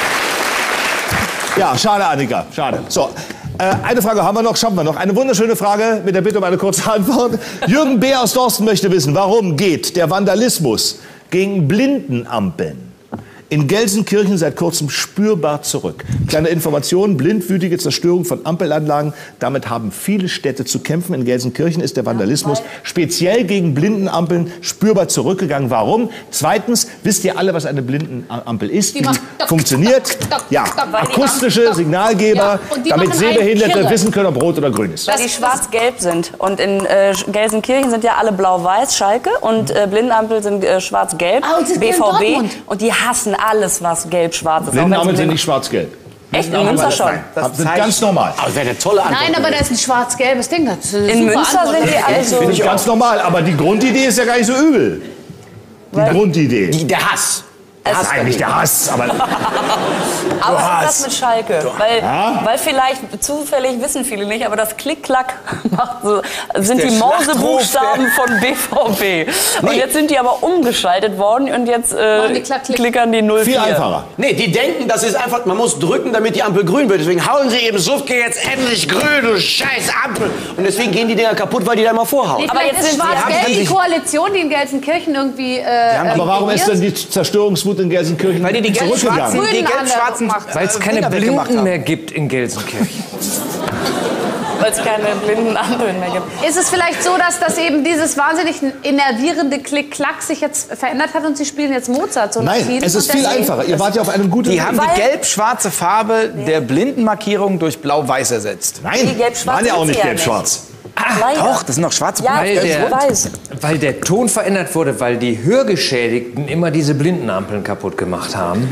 Speaker 1: Ja, schade, Annika, schade. So, äh, eine Frage haben wir noch, schaffen wir noch. Eine wunderschöne Frage mit der Bitte um eine kurze Antwort. Jürgen B. aus Dorsten möchte wissen, warum geht der Vandalismus gegen Blindenampeln in Gelsenkirchen seit kurzem spürbar zurück? Kleine Information, blindwütige Zerstörung von Ampelanlagen. Damit haben viele Städte zu kämpfen. In Gelsenkirchen ist der Vandalismus speziell gegen Blindenampeln spürbar zurückgegangen. Warum? Zweitens, wisst ihr alle, was eine Blindenampel ist? Die, Die funktioniert, ja, akustische Signalgeber,
Speaker 5: ja,
Speaker 1: damit Sehbehinderte wissen können, ob rot oder grün ist.
Speaker 2: Weil die schwarz-gelb sind. Und in äh, Gelsenkirchen sind ja alle blau-weiß, Schalke. Und äh, Blindenampel sind äh, schwarz-gelb,
Speaker 5: oh,
Speaker 2: B V B. Und die hassen alles, was gelb-schwarz ist.
Speaker 1: Blindenampeln sind nicht schwarz-gelb.
Speaker 2: Echt? In Münster schon?
Speaker 1: Das sind ganz normal.
Speaker 7: Aber das wäre eine tolle Antwort.
Speaker 5: Nein, aber da ist ein schwarz-gelbes Ding. Das ist eine
Speaker 2: In
Speaker 5: super
Speaker 2: Münster
Speaker 5: Antwort.
Speaker 2: sind die alle so.
Speaker 1: Finde ich ganz normal. Aber die Grundidee ist ja gar nicht so übel. Die Grundidee.
Speaker 7: Die, der Hass. Der Hass
Speaker 1: Nein, nicht der Hass, aber
Speaker 2: Aber was ist das mit Schalke? Weil,
Speaker 1: Ja?
Speaker 2: weil vielleicht, zufällig wissen viele nicht, aber das Klick-Klack macht so, sind
Speaker 3: der
Speaker 2: die Mausebuchstaben
Speaker 3: Schlachtruf
Speaker 2: von B V B. Und
Speaker 7: Nee.
Speaker 2: jetzt sind die aber umgeschaltet worden und jetzt äh,
Speaker 5: Machen die Klack, Klick.
Speaker 2: klickern die null vier.
Speaker 1: viel einfacher.
Speaker 7: Nee, die denken, das ist einfach, man muss drücken, damit die Ampel grün wird. Deswegen hauen sie eben Suffke jetzt endlich grün, du scheiß Ampel. Und deswegen gehen die Dinger kaputt, weil die da immer vorhauen.
Speaker 5: Nee,
Speaker 2: Aber
Speaker 5: vielleicht
Speaker 2: jetzt
Speaker 5: ist
Speaker 2: sind sie-
Speaker 5: schwarz-gelb
Speaker 7: haben
Speaker 5: die
Speaker 7: sich-
Speaker 5: Koalition, die in Gelsenkirchen irgendwie äh,
Speaker 1: Aber warum ist denn die Zerstörungswut in Gelsenkirchen
Speaker 3: Weil die die
Speaker 1: zurückgegangen?
Speaker 3: gelb-schwarzen, die
Speaker 5: Grünen
Speaker 3: gelb-schwarzen
Speaker 5: gemacht.
Speaker 6: Weil es keine
Speaker 3: Finger weggemacht
Speaker 6: Blinden
Speaker 3: haben.
Speaker 6: mehr gibt in Gelsenkirchen.
Speaker 2: Weil es keine blinden Ampeln mehr gibt.
Speaker 5: Ist es vielleicht so, dass das eben dieses wahnsinnig innervierende Klick-Klack sich jetzt verändert hat und Sie spielen jetzt Mozart so nach
Speaker 1: Nein,
Speaker 5: Frieden
Speaker 1: es ist
Speaker 5: und
Speaker 1: viel
Speaker 5: deswegen-
Speaker 1: einfacher. Ihr wart ja auf einem guten
Speaker 3: Die
Speaker 1: Weg.
Speaker 3: haben
Speaker 2: Weil-
Speaker 3: die gelb-schwarze Farbe der Blindenmarkierung durch blau-weiß ersetzt.
Speaker 1: Nein,
Speaker 2: Die gelb-schwarz
Speaker 1: waren ja auch
Speaker 2: sind
Speaker 1: nicht
Speaker 2: sie ja
Speaker 1: gelb-schwarz.
Speaker 2: Leider.
Speaker 3: Doch, das sind noch schwarze
Speaker 2: Ja,
Speaker 6: Weil
Speaker 2: ich
Speaker 6: der-
Speaker 2: weiß.
Speaker 6: Weil der Ton verändert wurde, weil die Hörgeschädigten immer diese Blindenampeln kaputt gemacht haben.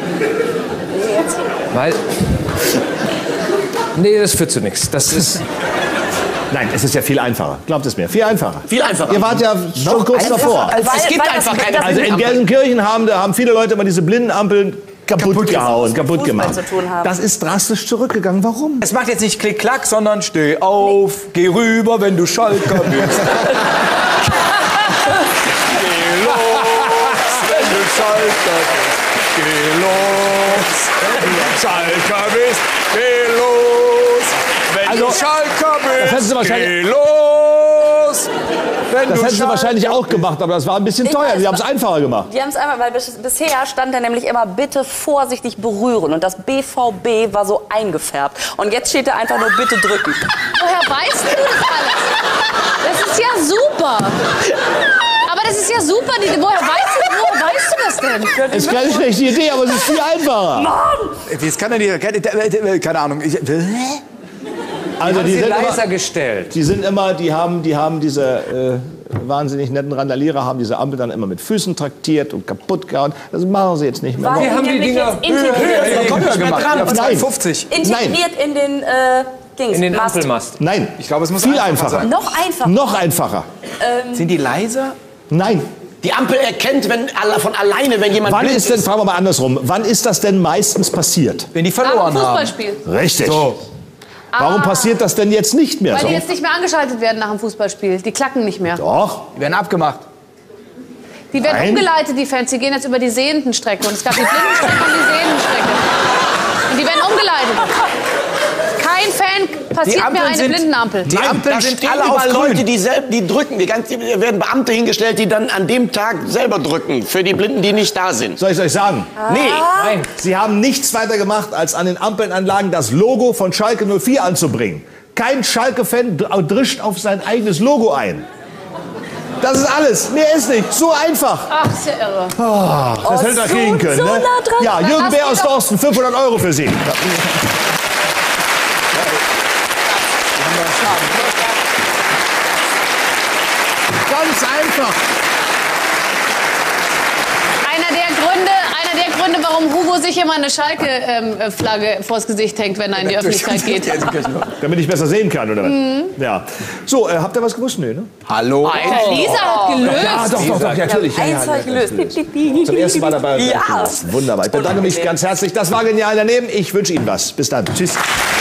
Speaker 6: Weil... Nee, das führt zu nichts. Das ist...
Speaker 1: Nein, es ist ja viel einfacher. Glaubt es mir, viel einfacher.
Speaker 7: Viel einfacher.
Speaker 1: Ihr wart ja schon kurz davor.
Speaker 2: Weil-
Speaker 7: es gibt
Speaker 2: weil
Speaker 7: einfach
Speaker 2: das-
Speaker 7: keine
Speaker 2: das-
Speaker 1: Also in Gelsenkirchen haben, da haben viele Leute immer diese Blindenampeln kaputt,
Speaker 3: Kaputt
Speaker 1: gehauen, kaputt
Speaker 2: Fußball
Speaker 1: gemacht.
Speaker 2: zu tun haben.
Speaker 1: Das ist drastisch zurückgegangen. Warum?
Speaker 3: Es macht jetzt nicht Klick-Klack, sondern steh auf, geh rüber, wenn du Schalker bist. Geh los, wenn du Schalker bist. Geh los, wenn du Schalker bist. Geh los, wenn
Speaker 1: Also,
Speaker 3: du Schalker
Speaker 1: das hätten
Speaker 3: bist.
Speaker 1: Sie wahrscheinlich-
Speaker 3: Geh los, wenn
Speaker 1: Das
Speaker 3: du
Speaker 1: hätten sie
Speaker 3: Schalker
Speaker 1: wahrscheinlich auch gemacht, aber das war ein bisschen
Speaker 2: Ich
Speaker 1: teuer.
Speaker 2: weiß,
Speaker 1: Sie haben es einfacher gemacht.
Speaker 2: Die haben es einmal, weil bis, bisher stand da nämlich immer bitte vorsichtig berühren und das B V B war so eingefärbt. Und jetzt steht da einfach nur bitte drücken.
Speaker 5: Woher weißt du das alles? Das ist ja super. Aber das ist ja super. Die, woher, weißt du, woher weißt du das denn?
Speaker 1: Ist keine schlechte Idee, aber es ist viel einfacher.
Speaker 3: Das kann er nicht, keine, keine Ahnung. Ich,
Speaker 1: Also die
Speaker 6: Sie
Speaker 1: sind,
Speaker 6: leiser
Speaker 1: immer,
Speaker 6: gestellt.
Speaker 1: die sind immer, die haben, die haben diese äh, wahnsinnig netten Randalierer, haben diese Ampel dann immer mit Füßen traktiert und kaputt gehauen. Das machen sie jetzt nicht mehr.
Speaker 2: Weil
Speaker 6: Wir haben die
Speaker 2: nämlich
Speaker 6: Dinger
Speaker 2: jetzt integriert,
Speaker 3: Höher gemacht, auf
Speaker 1: Nein.
Speaker 3: zweihundertfünfzig.
Speaker 2: integriert in den äh, Dings.
Speaker 6: In den
Speaker 2: Mast.
Speaker 6: Ampelmast.
Speaker 1: Nein,
Speaker 3: Ich glaube, es muss
Speaker 1: viel
Speaker 3: einfacher
Speaker 1: einfacher.
Speaker 3: sein.
Speaker 2: Noch einfacher.
Speaker 1: Noch einfacher.
Speaker 3: Sind die leiser?
Speaker 1: Nein.
Speaker 7: Die Ampel erkennt wenn, alle- von alleine, wenn jemand
Speaker 1: Wann
Speaker 7: blind
Speaker 1: ist denn, fragen wir mal andersrum, wann ist das denn meistens passiert?
Speaker 3: Wenn die
Speaker 5: Nach dem
Speaker 3: verloren haben.
Speaker 5: Fußballspiel.
Speaker 1: Richtig.
Speaker 3: So.
Speaker 1: Warum passiert das denn jetzt nicht mehr
Speaker 5: Weil
Speaker 1: so?
Speaker 5: die jetzt nicht mehr angeschaltet werden nach dem Fußballspiel. Die klacken nicht mehr.
Speaker 1: Doch.
Speaker 3: Die werden abgemacht.
Speaker 5: Die werden
Speaker 1: Nein.
Speaker 5: umgeleitet, die Fans. Die gehen jetzt über die Sehendenstrecke. Und es gab die Blindenstrecke und die Sehendenstrecke. Und die werden umgeleitet. Kein Fan passiert mehr eine
Speaker 3: sind,
Speaker 5: Blindenampel.
Speaker 3: Die
Speaker 7: Nein,
Speaker 3: Ampeln
Speaker 7: da
Speaker 3: sind
Speaker 7: stehen
Speaker 3: alle auf
Speaker 7: überall
Speaker 3: grün.
Speaker 7: Leute, die, selb, die drücken. Die ganz, da werden Beamte hingestellt, die dann an dem Tag selber drücken. Für die Blinden, die nicht da sind.
Speaker 1: Soll ich euch sagen?
Speaker 7: Nee.
Speaker 1: Nein. Sie haben nichts weiter gemacht, als an den Ampelanlagen das Logo von Schalke null vier anzubringen. Kein Schalke-Fan dr- drischt auf sein eigenes Logo ein. Das ist alles. Mehr ist nicht. So einfach.
Speaker 5: Ach, ist ja irre.
Speaker 1: Das hätte er
Speaker 2: so-
Speaker 1: kriegen können.
Speaker 2: so
Speaker 1: Ne?
Speaker 2: nah dran.
Speaker 1: Ja, Jürgen
Speaker 5: hast
Speaker 1: Bär
Speaker 5: du
Speaker 1: aus
Speaker 5: doch-
Speaker 1: Dorsten, fünfhundert Euro für Sie. Ganz einfach.
Speaker 5: Einer der Gründe, einer der Gründe, warum Hugo sich immer eine Schalke-Flagge vors Gesicht hängt, wenn er in die Öffentlichkeit geht.
Speaker 1: Damit ich besser sehen kann, oder was? Ja. So, äh, habt ihr was gewusst? Nee, ne?
Speaker 3: Hallo?
Speaker 5: Lisa hat gelöst.
Speaker 1: Ja, doch, doch, doch, natürlich. Ja, ja,
Speaker 2: Eins
Speaker 1: ja,
Speaker 2: habe ich gelöst.
Speaker 1: Zum ersten Mal dabei.
Speaker 2: Ja.
Speaker 1: Wunderbar. Ich bedanke mich ganz herzlich. Das war Genial daneben. Ich wünsche Ihnen was. Bis dann. Tschüss.